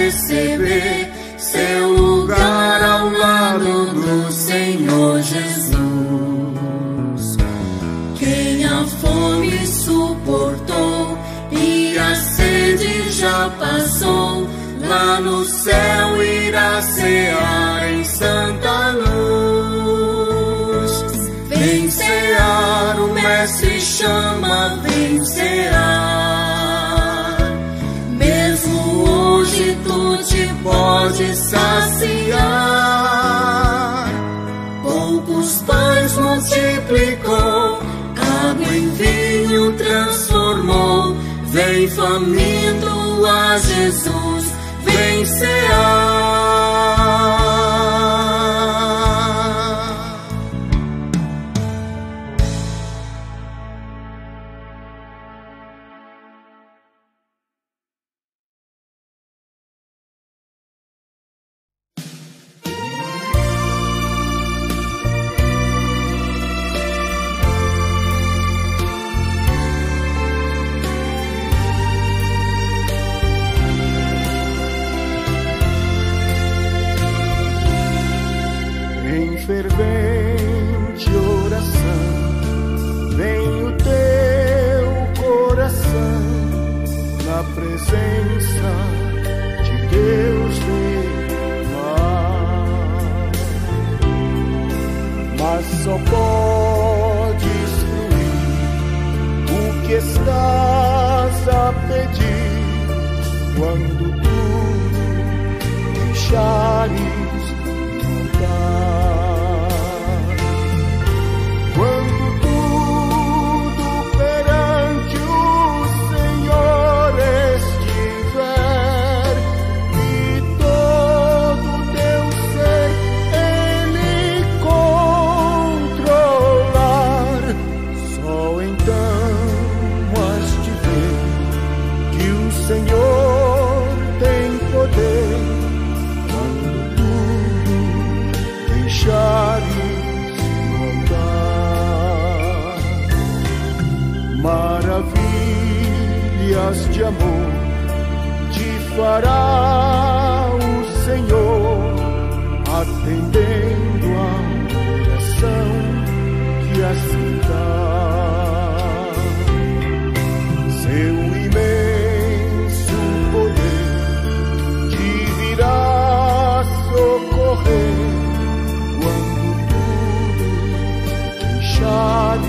C: receber seu lugar ao lado do Senhor Jesus. Quem a fome suportou e a sede já passou, lá no céu irá cear em santa luz. Vem cear, o Mestre chama, vem cear. Mesmo hoje tu te podes saciar. Poucos pães multiplicou, água em vinho transformou. Vem faminto a Jesus, vem cear.
B: Fervente oração, vem o teu coração na presença de Deus derramar. Mas só podes fluir o que estás a pedir quando tu deixares lugar. Maravilhas de amor te fará o Senhor, atendendo a oração que assim dá. Seu imenso poder te virá socorrer quando tudo deixares.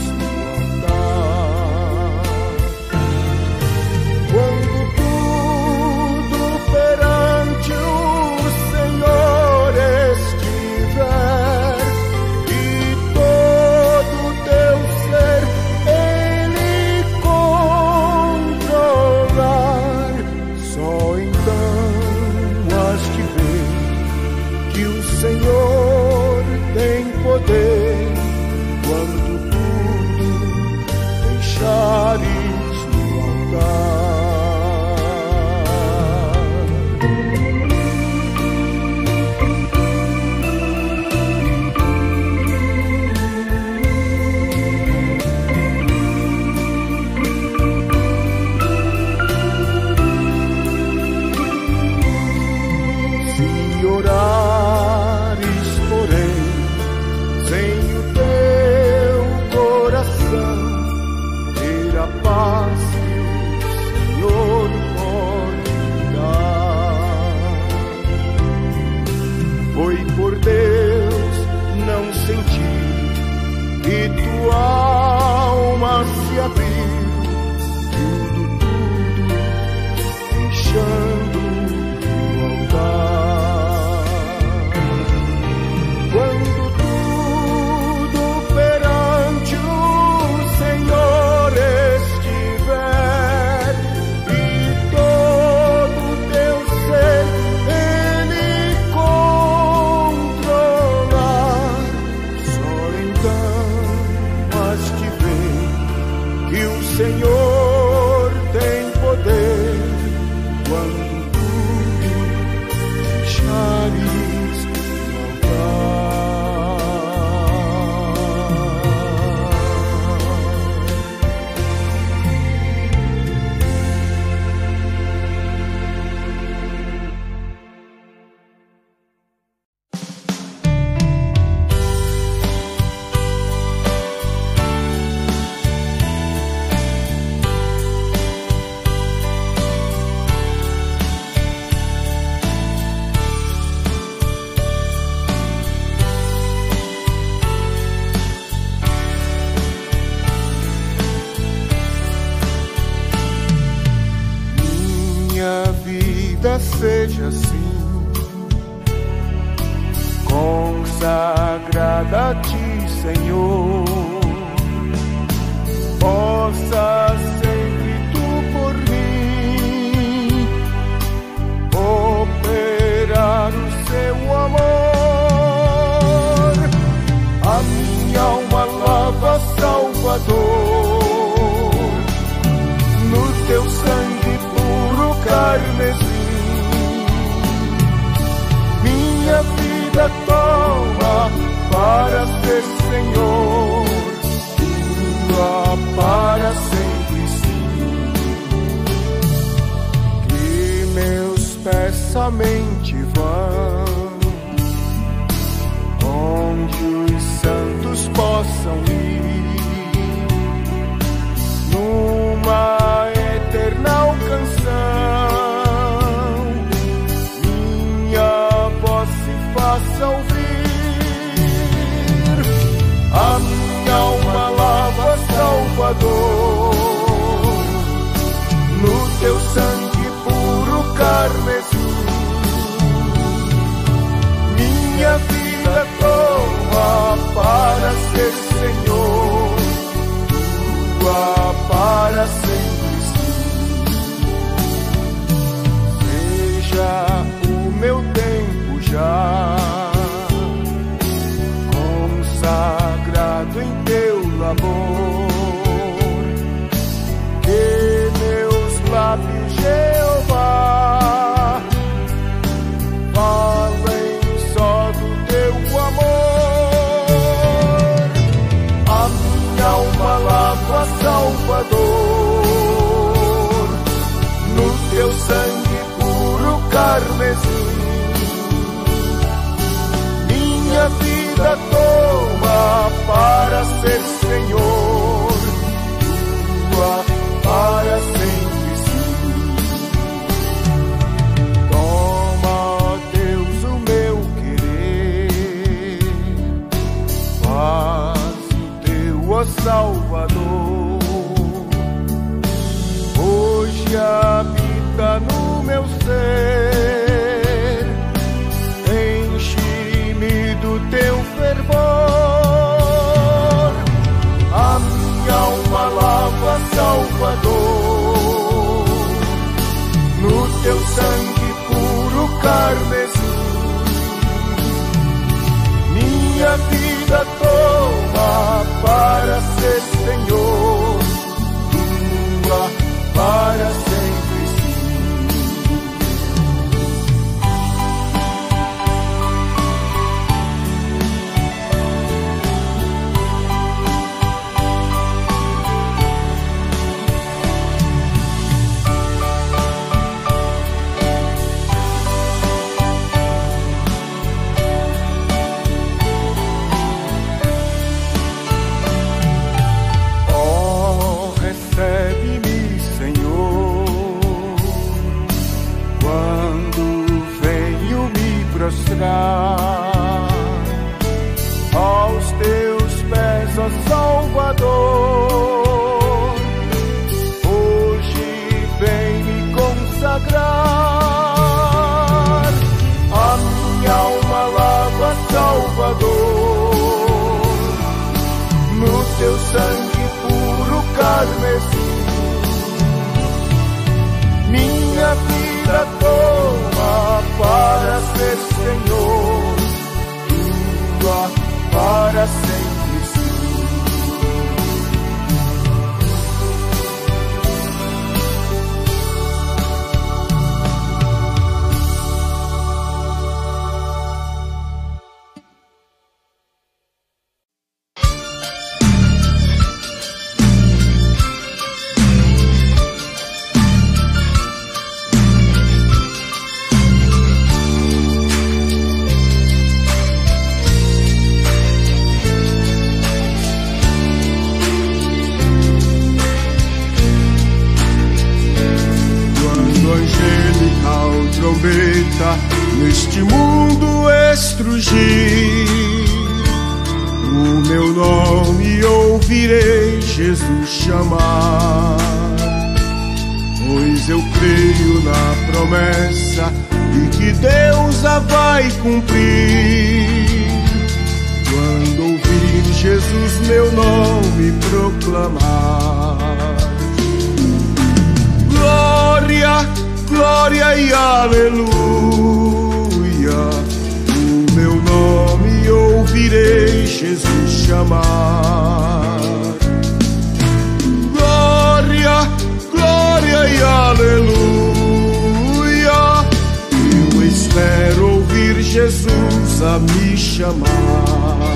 A: Senhor tem poder quando tu deixares voltar. seja assim, consagrada a Ti, Senhor. Possa sempre Tu por mim operar o Seu amor. A minha alma lava, Salvador, no Teu sangue puro carmesim. Minha vida toma para ser Senhor, Tua para sempre sim. Que meus pés somente vão onde os santos possam ir, numa eterna canção, minha voz se faça ouvir. A minha alma lava, Salvador, no Teu sangue puro carmesim. Minha vida toma para ser Senhor, Tua para sempre sim. Seja o meu tempo já consagrado em Teu labor, que meus lábios, Jeová, falem só do Teu amor. A minha alma lava, Salvador, no Teu sangue puro carmesim. Minha vida toma para ser Senhor, Tua para sempre sim. Toma, Deus, o meu querer, faz o Teu, ó Salvador, hoje habita no meu ser, enche-me do Teu fervor. A minha alma lava, Salvador, no Teu sangue puro carmesim. Minha vida toma para ser Senhor, Tua para sempre sim. Aos Teus pés, ó Salvador, hoje vem me consagrar. A minha alma lava, Salvador, no Teu sangue puro carmesim. Minha vida toma para ser Senhor, Tua para sempre sim. Neste mundo estrugir, o meu nome ouvirei Jesus chamar, pois eu creio na promessa que Deus a vai cumprir. Quando ouvir Jesus meu nome proclamar, glória, glória e aleluia, o meu nome ouvirei Jesus chamar. Glória, glória e aleluia, eu espero ouvir Jesus a me chamar.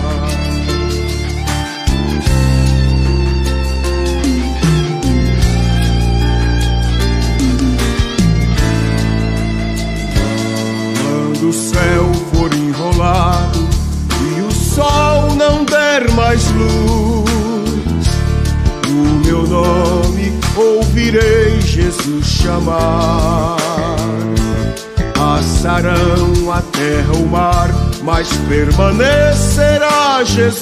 A: Quando o céu for enrolado e o sol não der mais luz, o meu nome ouvirei Jesus chamar. Passarão a terra, o mar, mas permanecerá Jesus,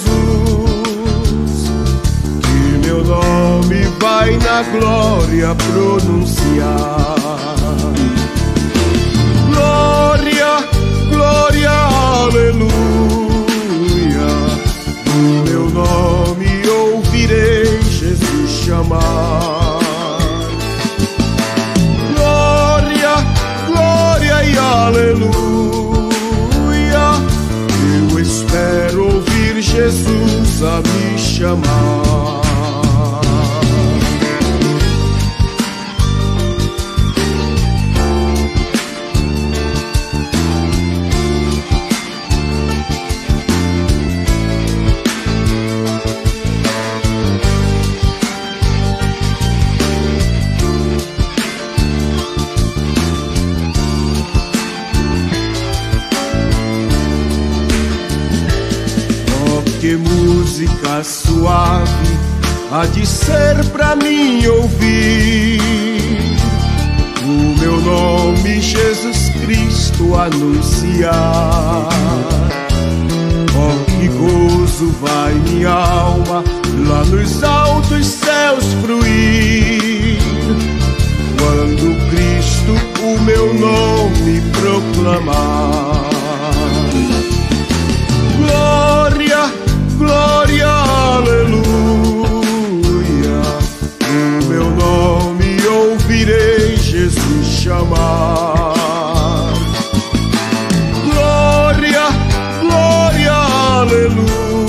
A: que meu nome vai na glória pronunciar. Glória, glória, aleluia, o meu nome ouvirei Jesus chamar. Glória, glória e aleluia, eu espero ouvir Jesus a me chamar. Que música suave há de ser pra mim ouvir, o meu nome Jesus Cristo anunciar. Oh, que gozo vai minha alma lá nos altos céus fruir, quando Cristo o meu nome proclamar. Glória, glória, aleluia, o meu nome ouvirei Jesus chamar. Glória, glória, aleluia,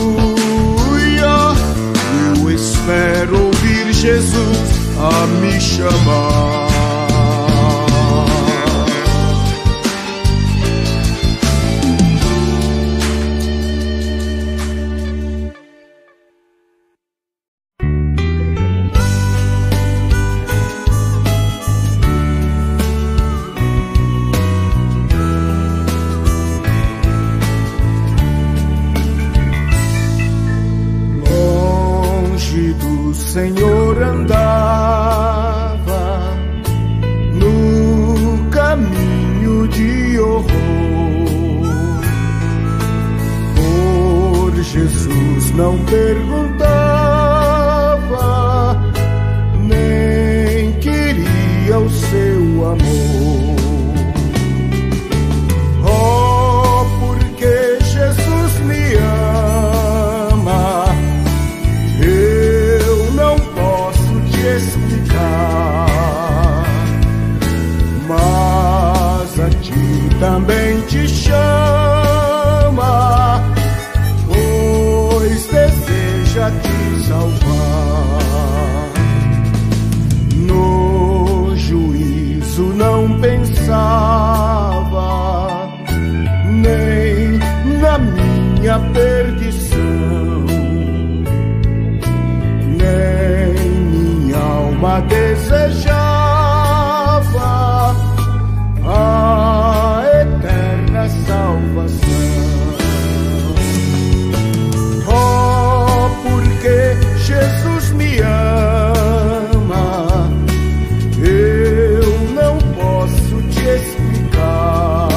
A: eu espero ouvir Jesus a me chamar. Senhor andava no caminho de horror, por Jesus não perguntava, nem queria o seu amor. Oh, porque Jesus me ama, explicar, mas a ti também te chama, pois deseja te salvar. No juízo não pensava, nem na minha perdição, alma desejava a eterna salvação. Oh, porque Jesus me ama, eu não posso te explicar,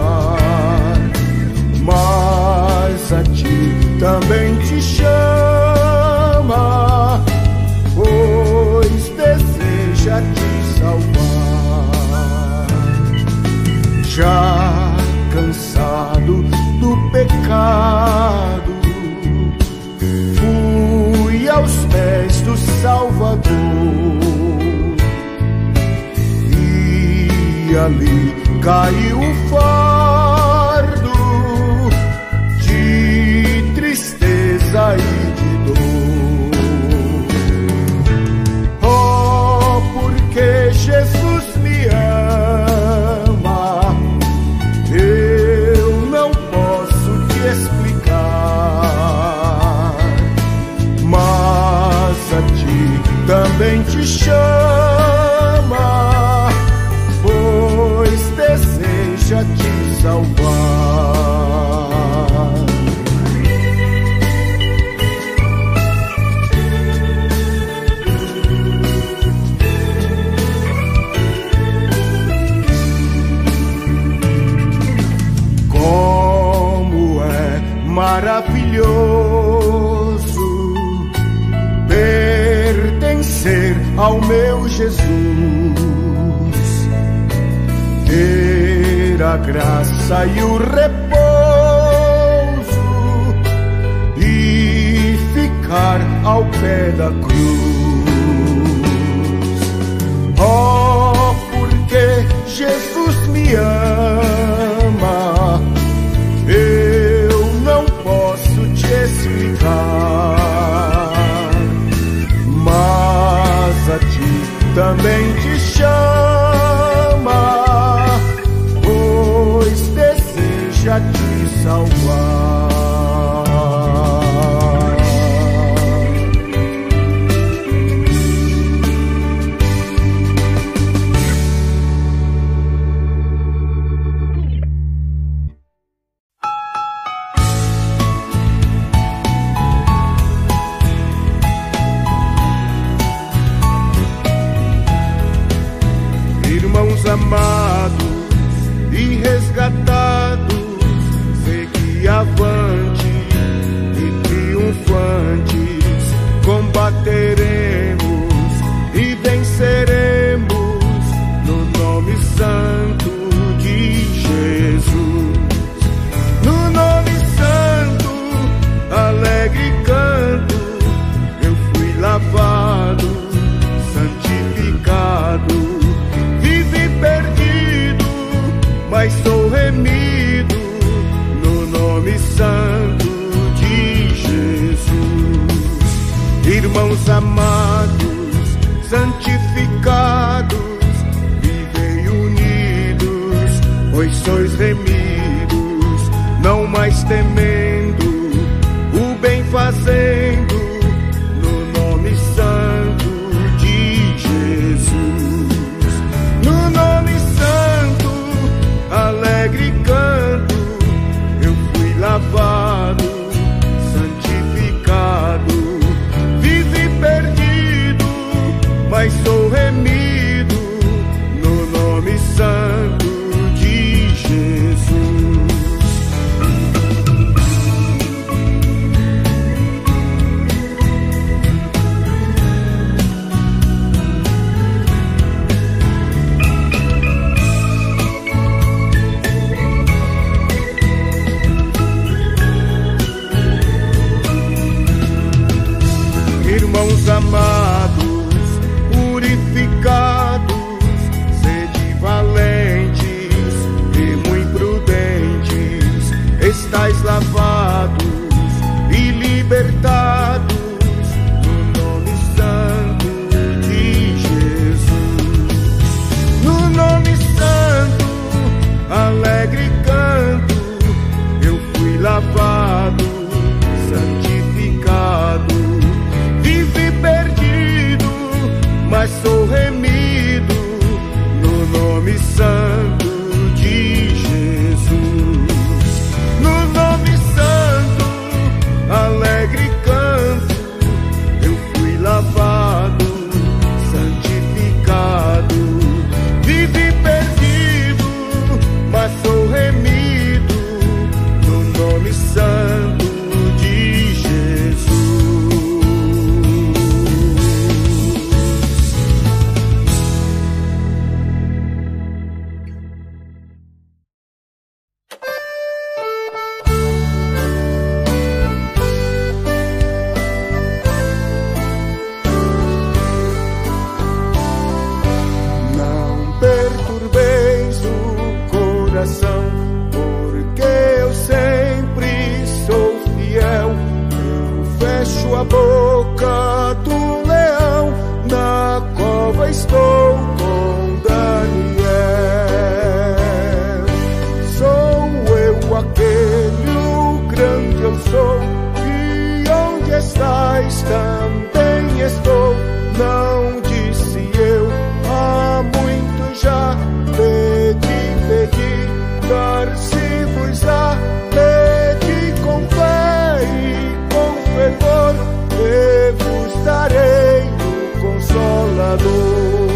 A: mas a ti também te chama, pois deseja te salvar. Já ali caiu o fardo de tristeza e de dor. Oh, porque Jesus me ama, eu não posso te explicar, mas a ti também te chama, pois deseja te salvar. Como é maravilhoso pertencer ao meu Jesus, ter a graça e o repouso e ficar ao pé da cruz. Oh, porque Jesus me ama, eu não posso te explicar, mas a ti também te chama, pois deseja te salvar. Amados e resgatados, segui avante e triunfantes, combateremos e venceremos no nome santo de Jesus. No nome santo, alegre canto, eu fui lavado, santificado, perdido, mas sou remido no nome santo de Jesus. Irmãos amados, santificados, vivei unidos, pois sois remidos, não mais temendo, o bem fazendo no nome santo de Jesus. No nome santo, alegre canto, eu fui lavado, santificado, vivi perdido, mas sou remido no nome santo de Jesus. Irmãos amados, purificados, sede valentes e muito prudentes, estais lavados e libertados no nome santo de Jesus. No nome santo, alegre canto, eu fui lavado, santificado, vivi perdido, estás, também estou. Não disse eu, há muito já. Pedi, pedi, dar-se-vos-á. Pedi com fé e com fervor, e vos darei o Consolador.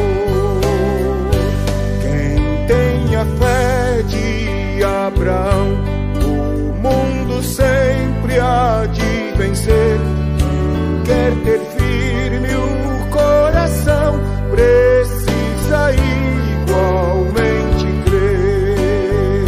A: Quem tem a fé de Abraão, o mundo sempre há de vencer. Quem quer ter firme o coração, precisa igualmente crer.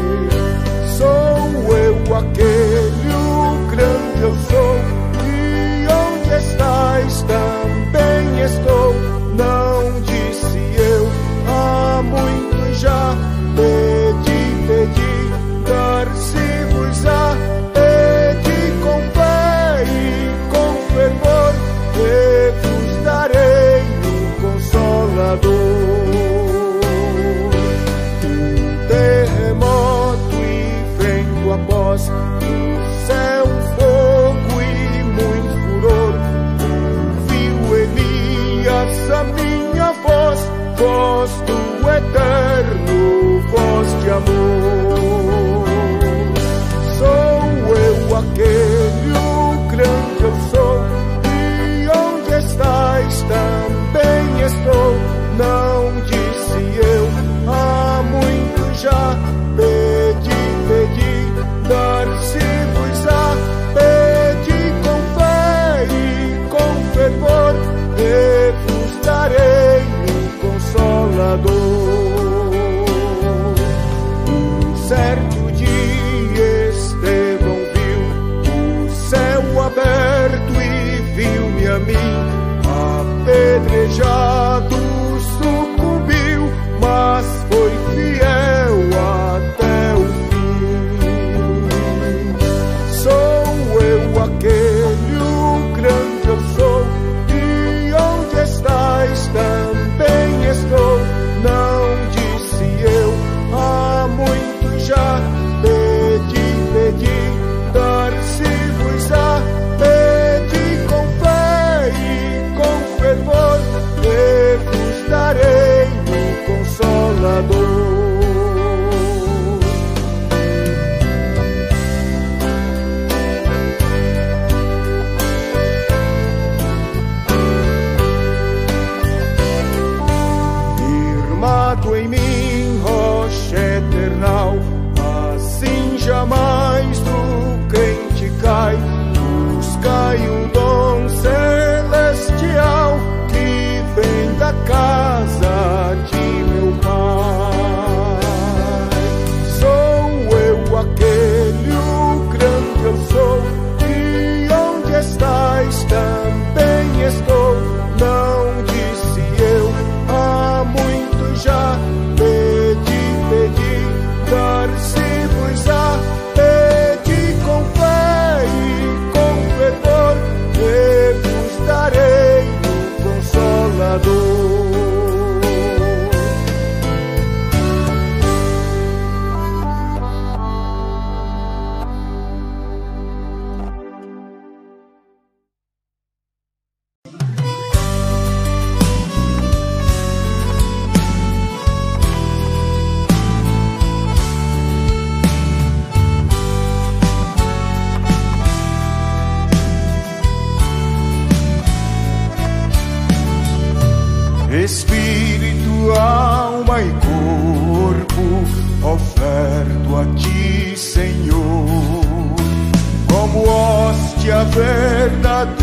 A: Sou eu aquele, o grande eu sou, e onde estás também estou. Não disse eu, há muito já. Pedi, pedi, dar-se-vos-á. Pedi com fé e com fervor, e vos darei o Consolador. Um terremoto e vento após, do céu fogo e muito furor. Ouviu Elias a minha voz, voz do eterno, voz de amor. Sou eu aquele, o grande eu sou, e onde estás também estou. Não disse eu, há muito já. Pedi, pedi, dar-se-vos-á. Pedi com fé e com fervor, e vos darei o Consolador. Um certo dia Estevão viu o céu aberto e viu-me a mim. Apedrejado sucumbiu, mas foi fiel até o fim. Sou eu aquele, o grande eu sou, e onde estás também estou. Não disse eu, há muito já. Pedi, pedi, dar-se-vos-á. Pedi com fé e com fervor, e vos darei o Consolador. Firmado em mim, rocha eternal, assim jamais do crente cai. Buscai um dom celestial que vem da casa de meu Pai. Sou eu aquele, o grande eu sou, e onde estás também estou. Não disse eu, há muito já. Pedi, pedi, dar-se-vos-á. Pedi com fé e com fervor, e vos darei o Consolador. Espírito, alma e corpo, oferto a ti, Senhor, como hóstia verdadeira,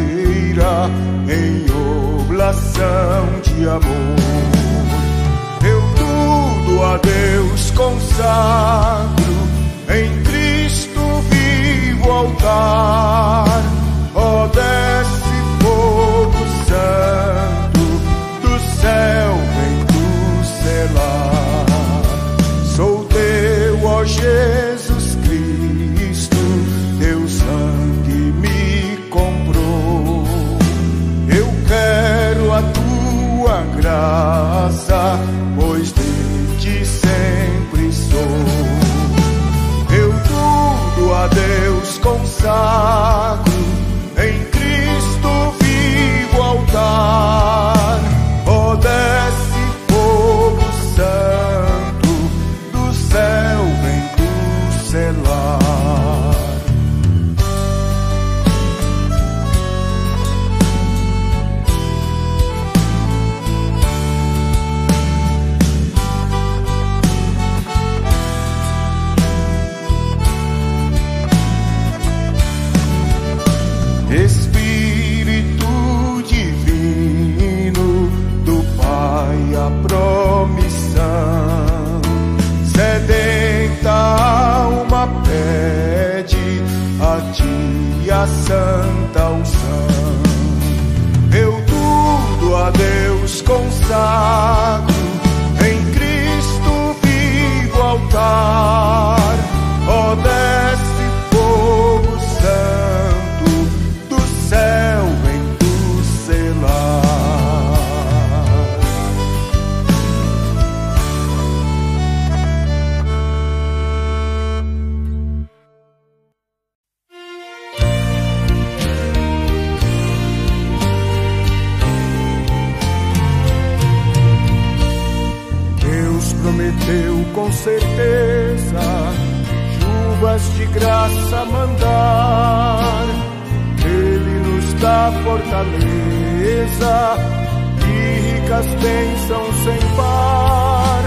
A: em oblação de amor. Eu tudo a Deus consagro, em Cristo vivo altar. Ó, desce fogo santo do céu, vem tu selar. Sou teu, ó Jesus Cristo, teu sangue me comprou. Eu quero a tua graça, pois de ti sempre sou. Eu tudo a Deus consagro, em Cristo consagrado em Cristo vivo altar. Ó, desce fogo santo do céu, vem do selar. Deus prometeu com certeza chuvas de graça mandar. Ele nos dá fortaleza e ricas bênçãos sem par.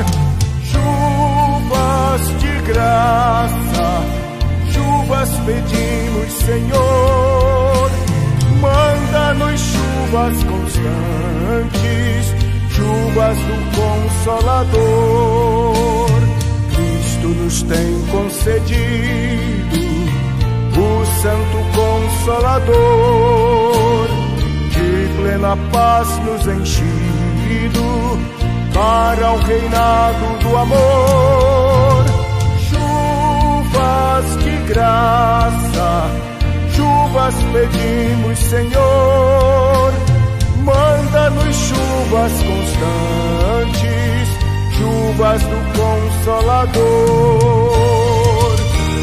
A: Chuvas de graça, chuvas pedimos, Senhor. Manda-nos chuvas constantes, chuvas do Consolador. Cristo nos tem concedido o Santo Consolador, de plena paz nos enchido para o reinado do amor. Chuvas de graça, chuvas pedimos, Senhor. Manda-nos chuvas constantes, chuvas do Consolador.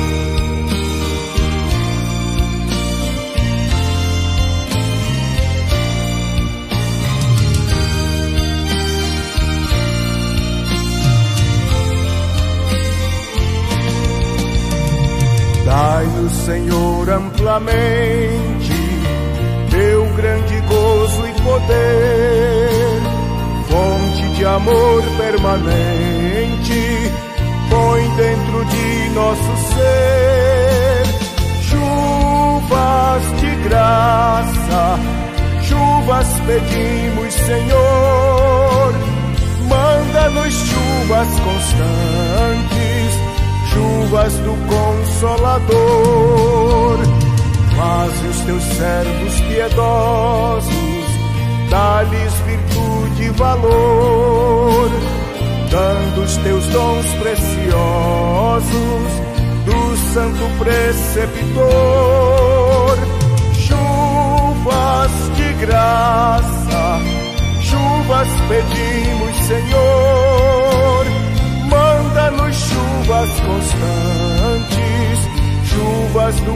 A: Dai-nos, Senhor, amplamente teu grande gozo e poder, fonte de amor permanente, põe dentro de nosso ser. Chuvas de graça, chuvas pedimos, Senhor. Manda-nos chuvas constantes, chuvas do Consolador. Faze os teus servos piedosos, dá-lhes virtude e valor, dando os teus dons preciosos do Santo Preceptor. Chuvas de graça, chuvas pedimos, Senhor. Manda-nos chuvas constantes, chuvas do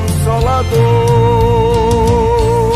A: Consolador.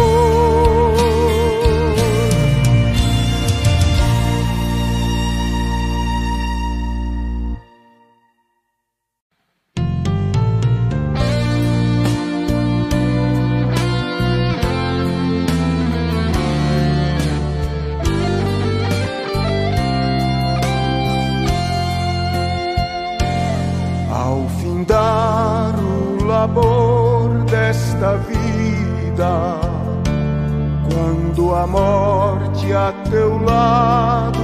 A: Ao findar o labor desta vida, quando a morte a teu lado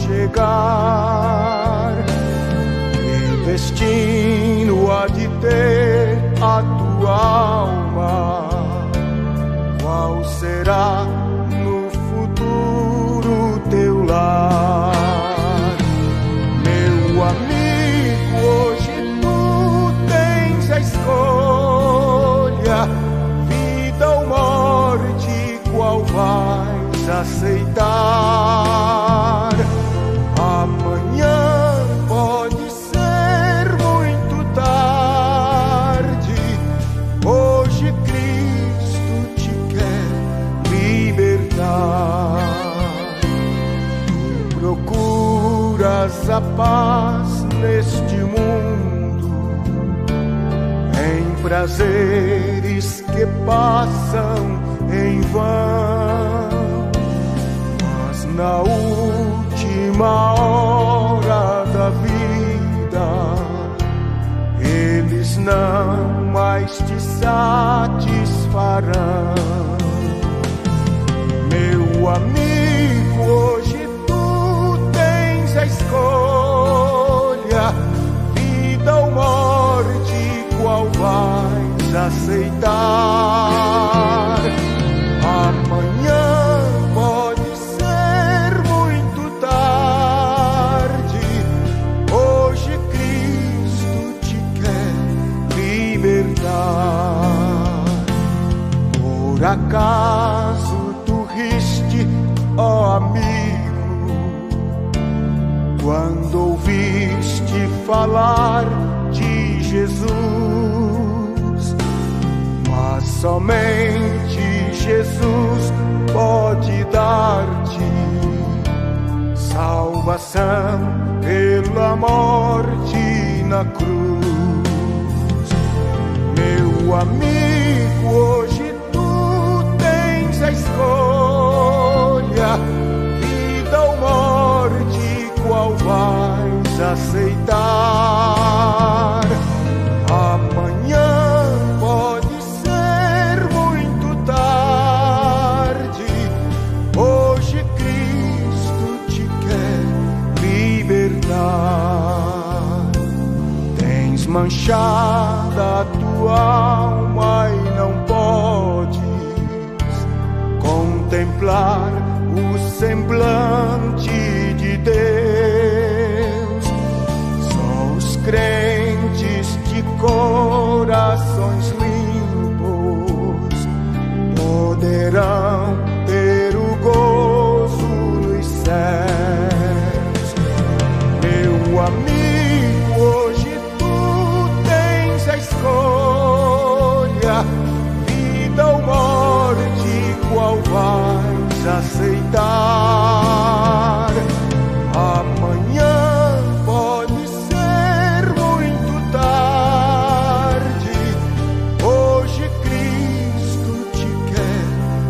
A: chegar, que destino há de ter a tua alma? Qual será no futuro teu lar? Meu amigo, hoje a escolha, vida ou morte, qual vais aceitar? Amanhã pode ser muito tarde, hoje Cristo te quer libertar. Tu procuras a paz neste mundo, em prazeres que passam em vão, mas na última hora da vida eles não mais te satisfarão. Meu amigo, hoje tu tens a escolha, vida ou morte, qual vais aceitar? Amanhã pode ser muito somente Jesus pode dar-te salvação pela morte na cruz. Meu amigo, hoje tu tens a escolha, vida ou morte, qual vais aceitar? Amanhã pode ser muito tarde, hoje Cristo te quer libertar. Tens manchada a tua alma e não podes contemplar o semblante de Deus. Só os crentes de corações limpos poderão ter o gozo nos céus. Meu amigo, hoje tu tens a escolha, vida ou morte, qual vais aceitar? Amanhã pode ser muito tarde, hoje Cristo te quer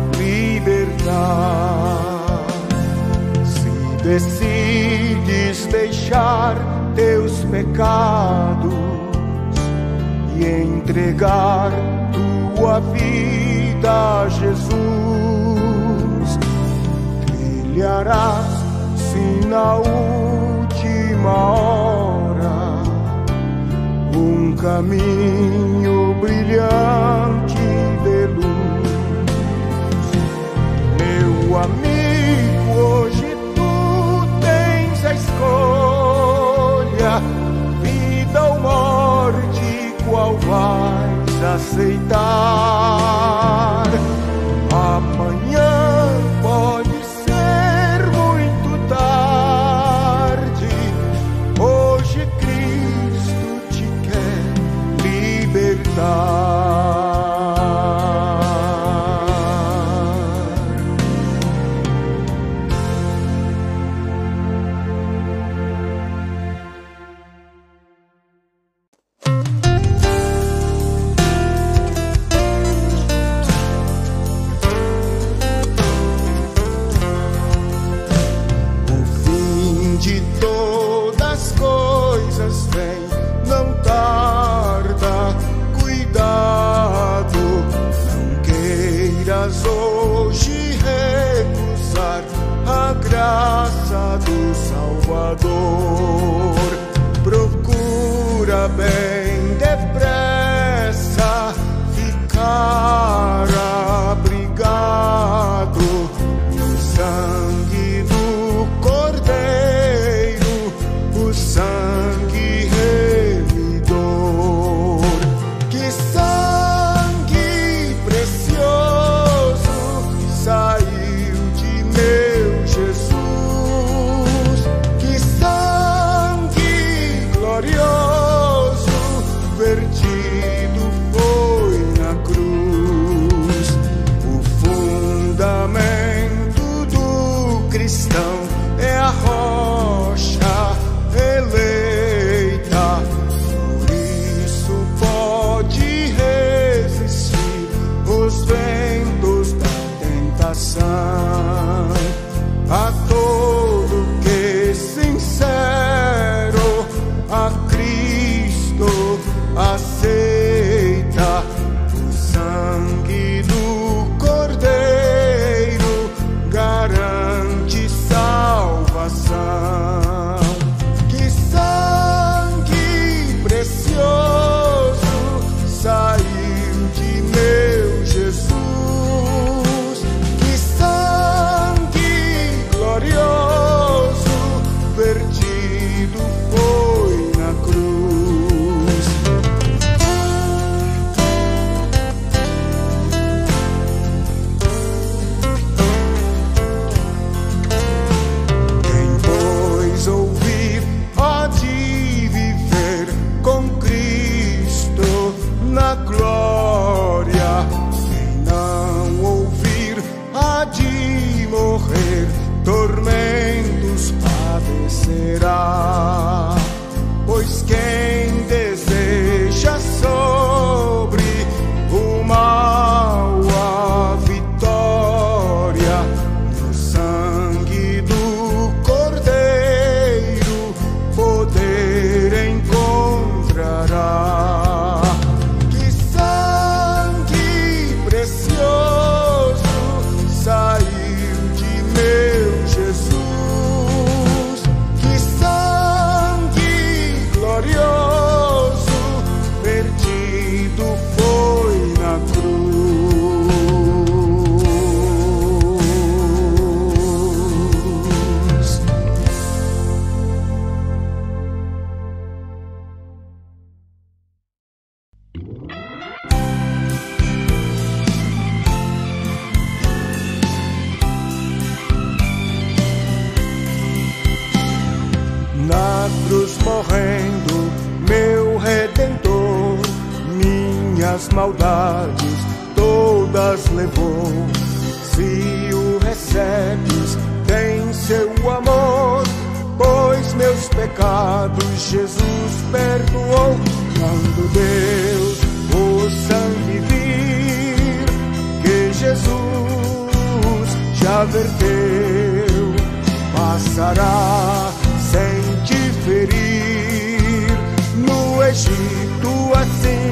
A: libertar. Se decides deixar teus pecados e entregar tua vida a Jesus, trilharás sim na última hora um caminho brilhante de luz. Meu amigo, hoje tu tens a escolha, vida ou morte, qual vais aceitar? Amanhã pode ser muito tarde, hoje Cristo te quer libertar. Hoje recusar a graça do Salvador. Procura bem depressa ficar abrigado no sangue do Cordeiro, o sangue remidor. Que sangue precioso saiu de meu Jesus, que sangue glorioso morrer, tormentos padecerá. Pois quem deseja sobre o mal a vitória, no sangue do Cordeiro poder encontrará. Que sangue precioso saiu de meu Jesus, que sangue glorioso perdido foi na cruz. Na cruz morrendo, meu Redentor, minhas maldades todas levou. Se o recebes, tem seu amor, pois meus pecados Jesus perdoou. Quando Deus o sangue vir, que Jesus já verteu, passará sem te ferir. No Egito assim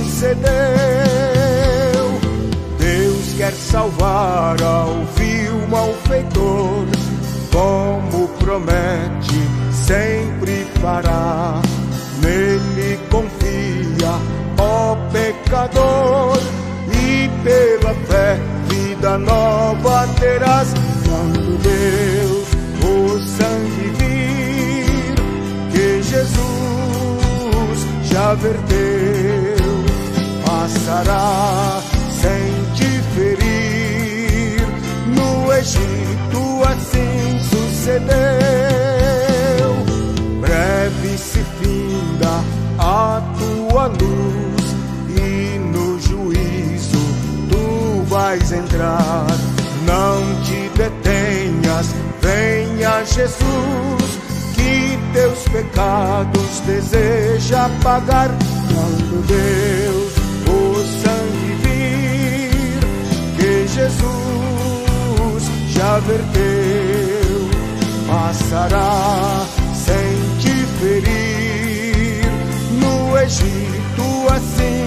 A: sucedeu. Deus quer salvar ao vil malfeitor, como promete, sempre fará. Nele confia, ó pecador, e pela fé vida nova terás. Quando Deus o sangue vir, que Jesus já verteu, passará sem te ferir. No Egito assim sucedeu. Breve se finda a tua luz, e no juízo tu vais entrar. Não te detenhas, venha Jesus, que teus pecados deseja pagar. Quando Deus o sangue vir, que Jesus já verteu, passará sem te ferir. No Egito assim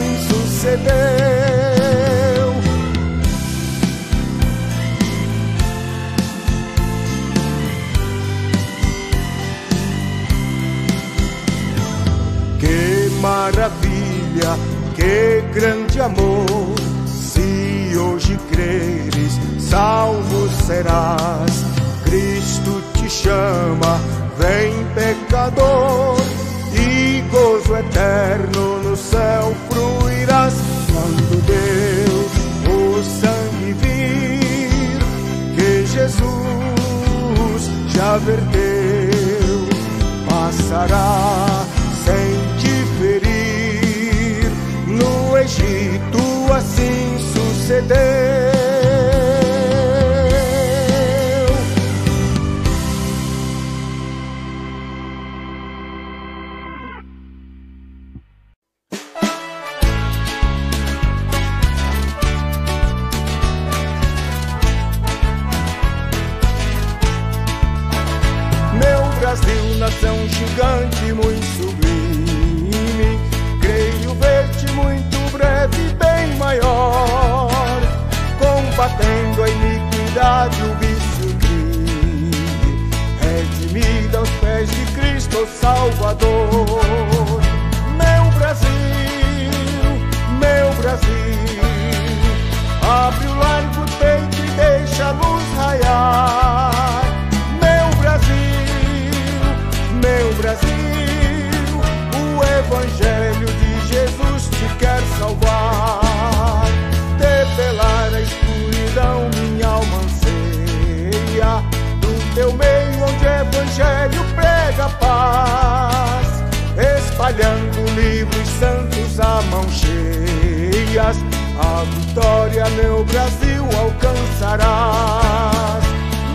A: sucedeu. Que maravilha, que grande amor, se hoje creres, salvo serás. Cristo te chama, vem pecador, e gozo eterno no céu fruirás. Quando Deus o sangue vir, que Jesus já verteu, passará sem te ferir. No Egito assim sucedeu.
B: Brasil, nação gigante, muito sublime, creio ver-te muito breve, bem maior, combatendo a iniquidade, o vício, o crime, redimida aos pés de Cristo Salvador. Meu Brasil, meu Brasil, abre o largo peito e deixa a luz raiar. Meu Brasil, meu Brasil, o Evangelho de Jesus te quer salvar. Debelar a escuridão, minha alma anseia, do teu meio onde o Evangelho prega paz, espalhando livros santos a mãos cheias, a vitória, meu Brasil, alcançarás.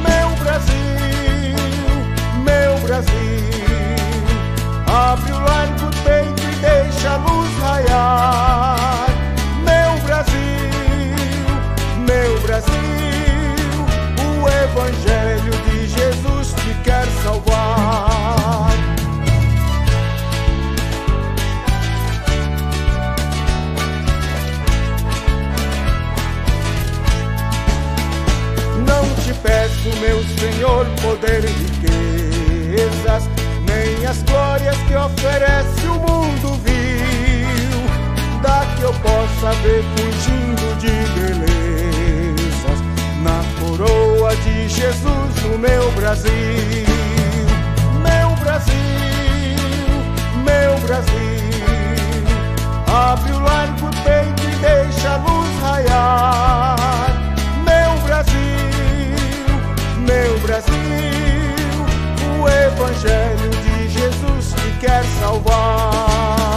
A: o meu Senhor, poder e riquezas, nem as glórias que oferece o mundo vil, dá que eu possa ver fugindo de belezas, na coroa de Jesus no meu Brasil. Meu Brasil, meu Brasil, abre o largo peito e deixa a luz raiar. Meu Brasil, meu Brasil, o Evangelho de Jesus te quer salvar.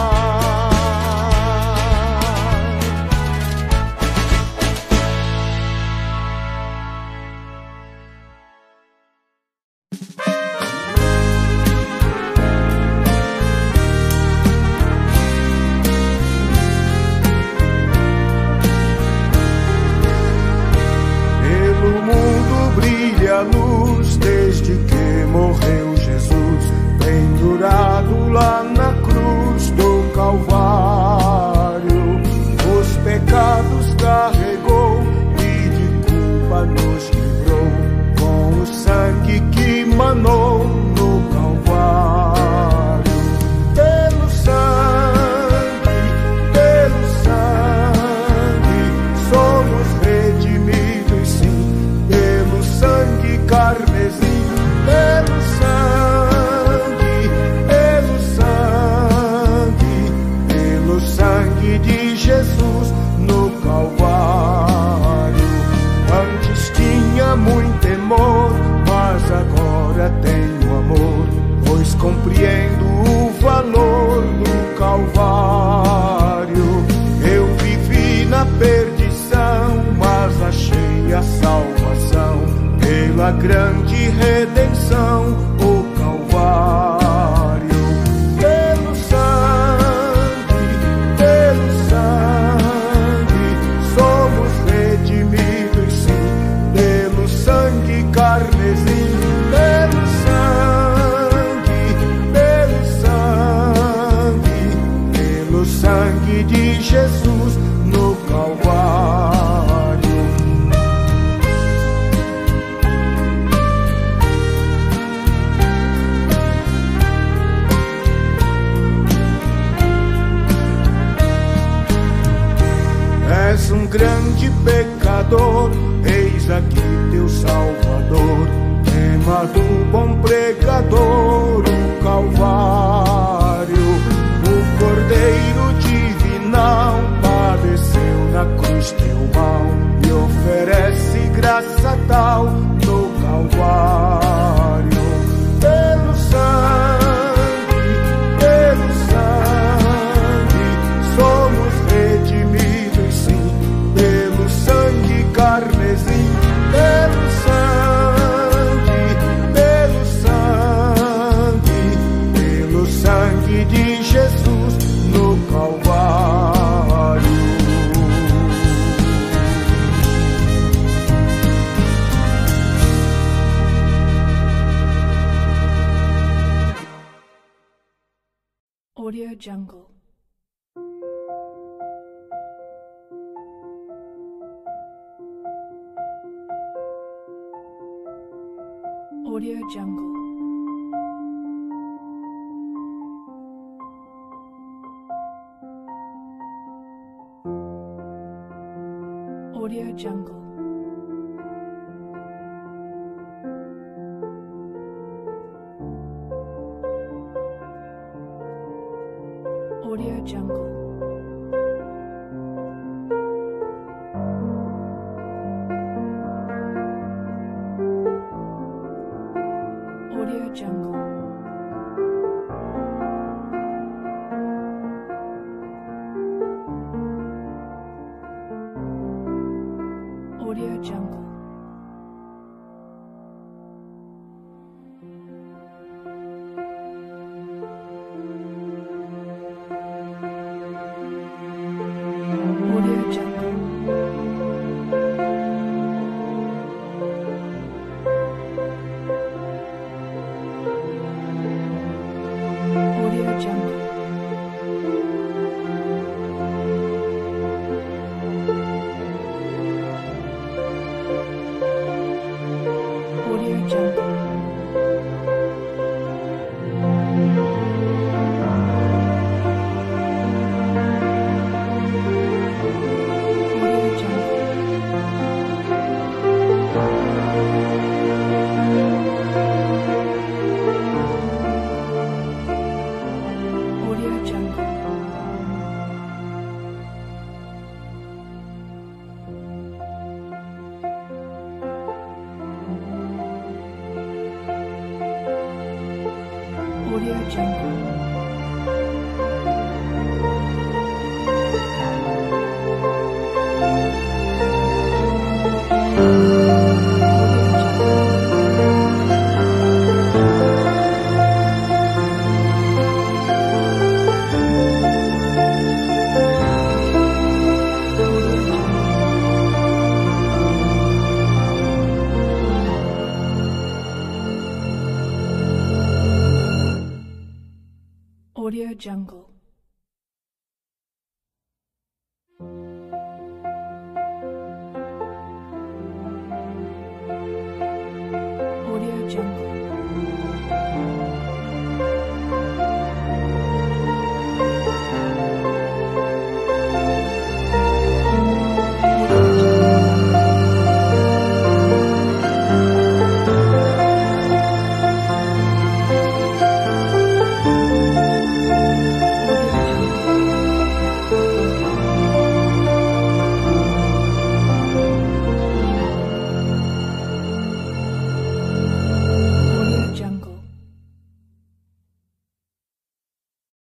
A: A luz desde que morreu Jesus, pendurado lá na cruz do Calvário. Os pecados carregou e de culpa nos livrou, com o sangue que manou no Calvário. Pelo sangue, pelo sangue, somos redimidos, sim, pelo sangue carmesim, pelo sangue, pelo sangue, pelo sangue de Jesus no Calvário. Antes tinha muito temor, mas agora tenho amor, pois compreendo o valor do Calvário. Eu vivi na perdição, mas achei a salvação pela grande redenção, o Calvário. Pelo sangue, pelo sangue, somos redimidos, sim, pelo sangue carmesim, pelo sangue, pelo sangue, pelo sangue de Jesus no Calvário. És um grande pecador, eis aqui teu Salvador, tema do bom pregador, o Calvário. O Cordeiro divinal padeceu na cruz teu mal e oferece graça tal no Calvário. Pelo sangue, pelo sangue, somos redimidos, sim, pelo sangue carmesim, pelo sangue, pelo sangue, pelo sangue de Jesus no Calvário.
D: Audio Jungle. Audio Jungle. Audio Jungle. Audio Jungle. Audio Jungle. Audio Jungle. Audio Jungle. Audio Jungle. Audio Jungle.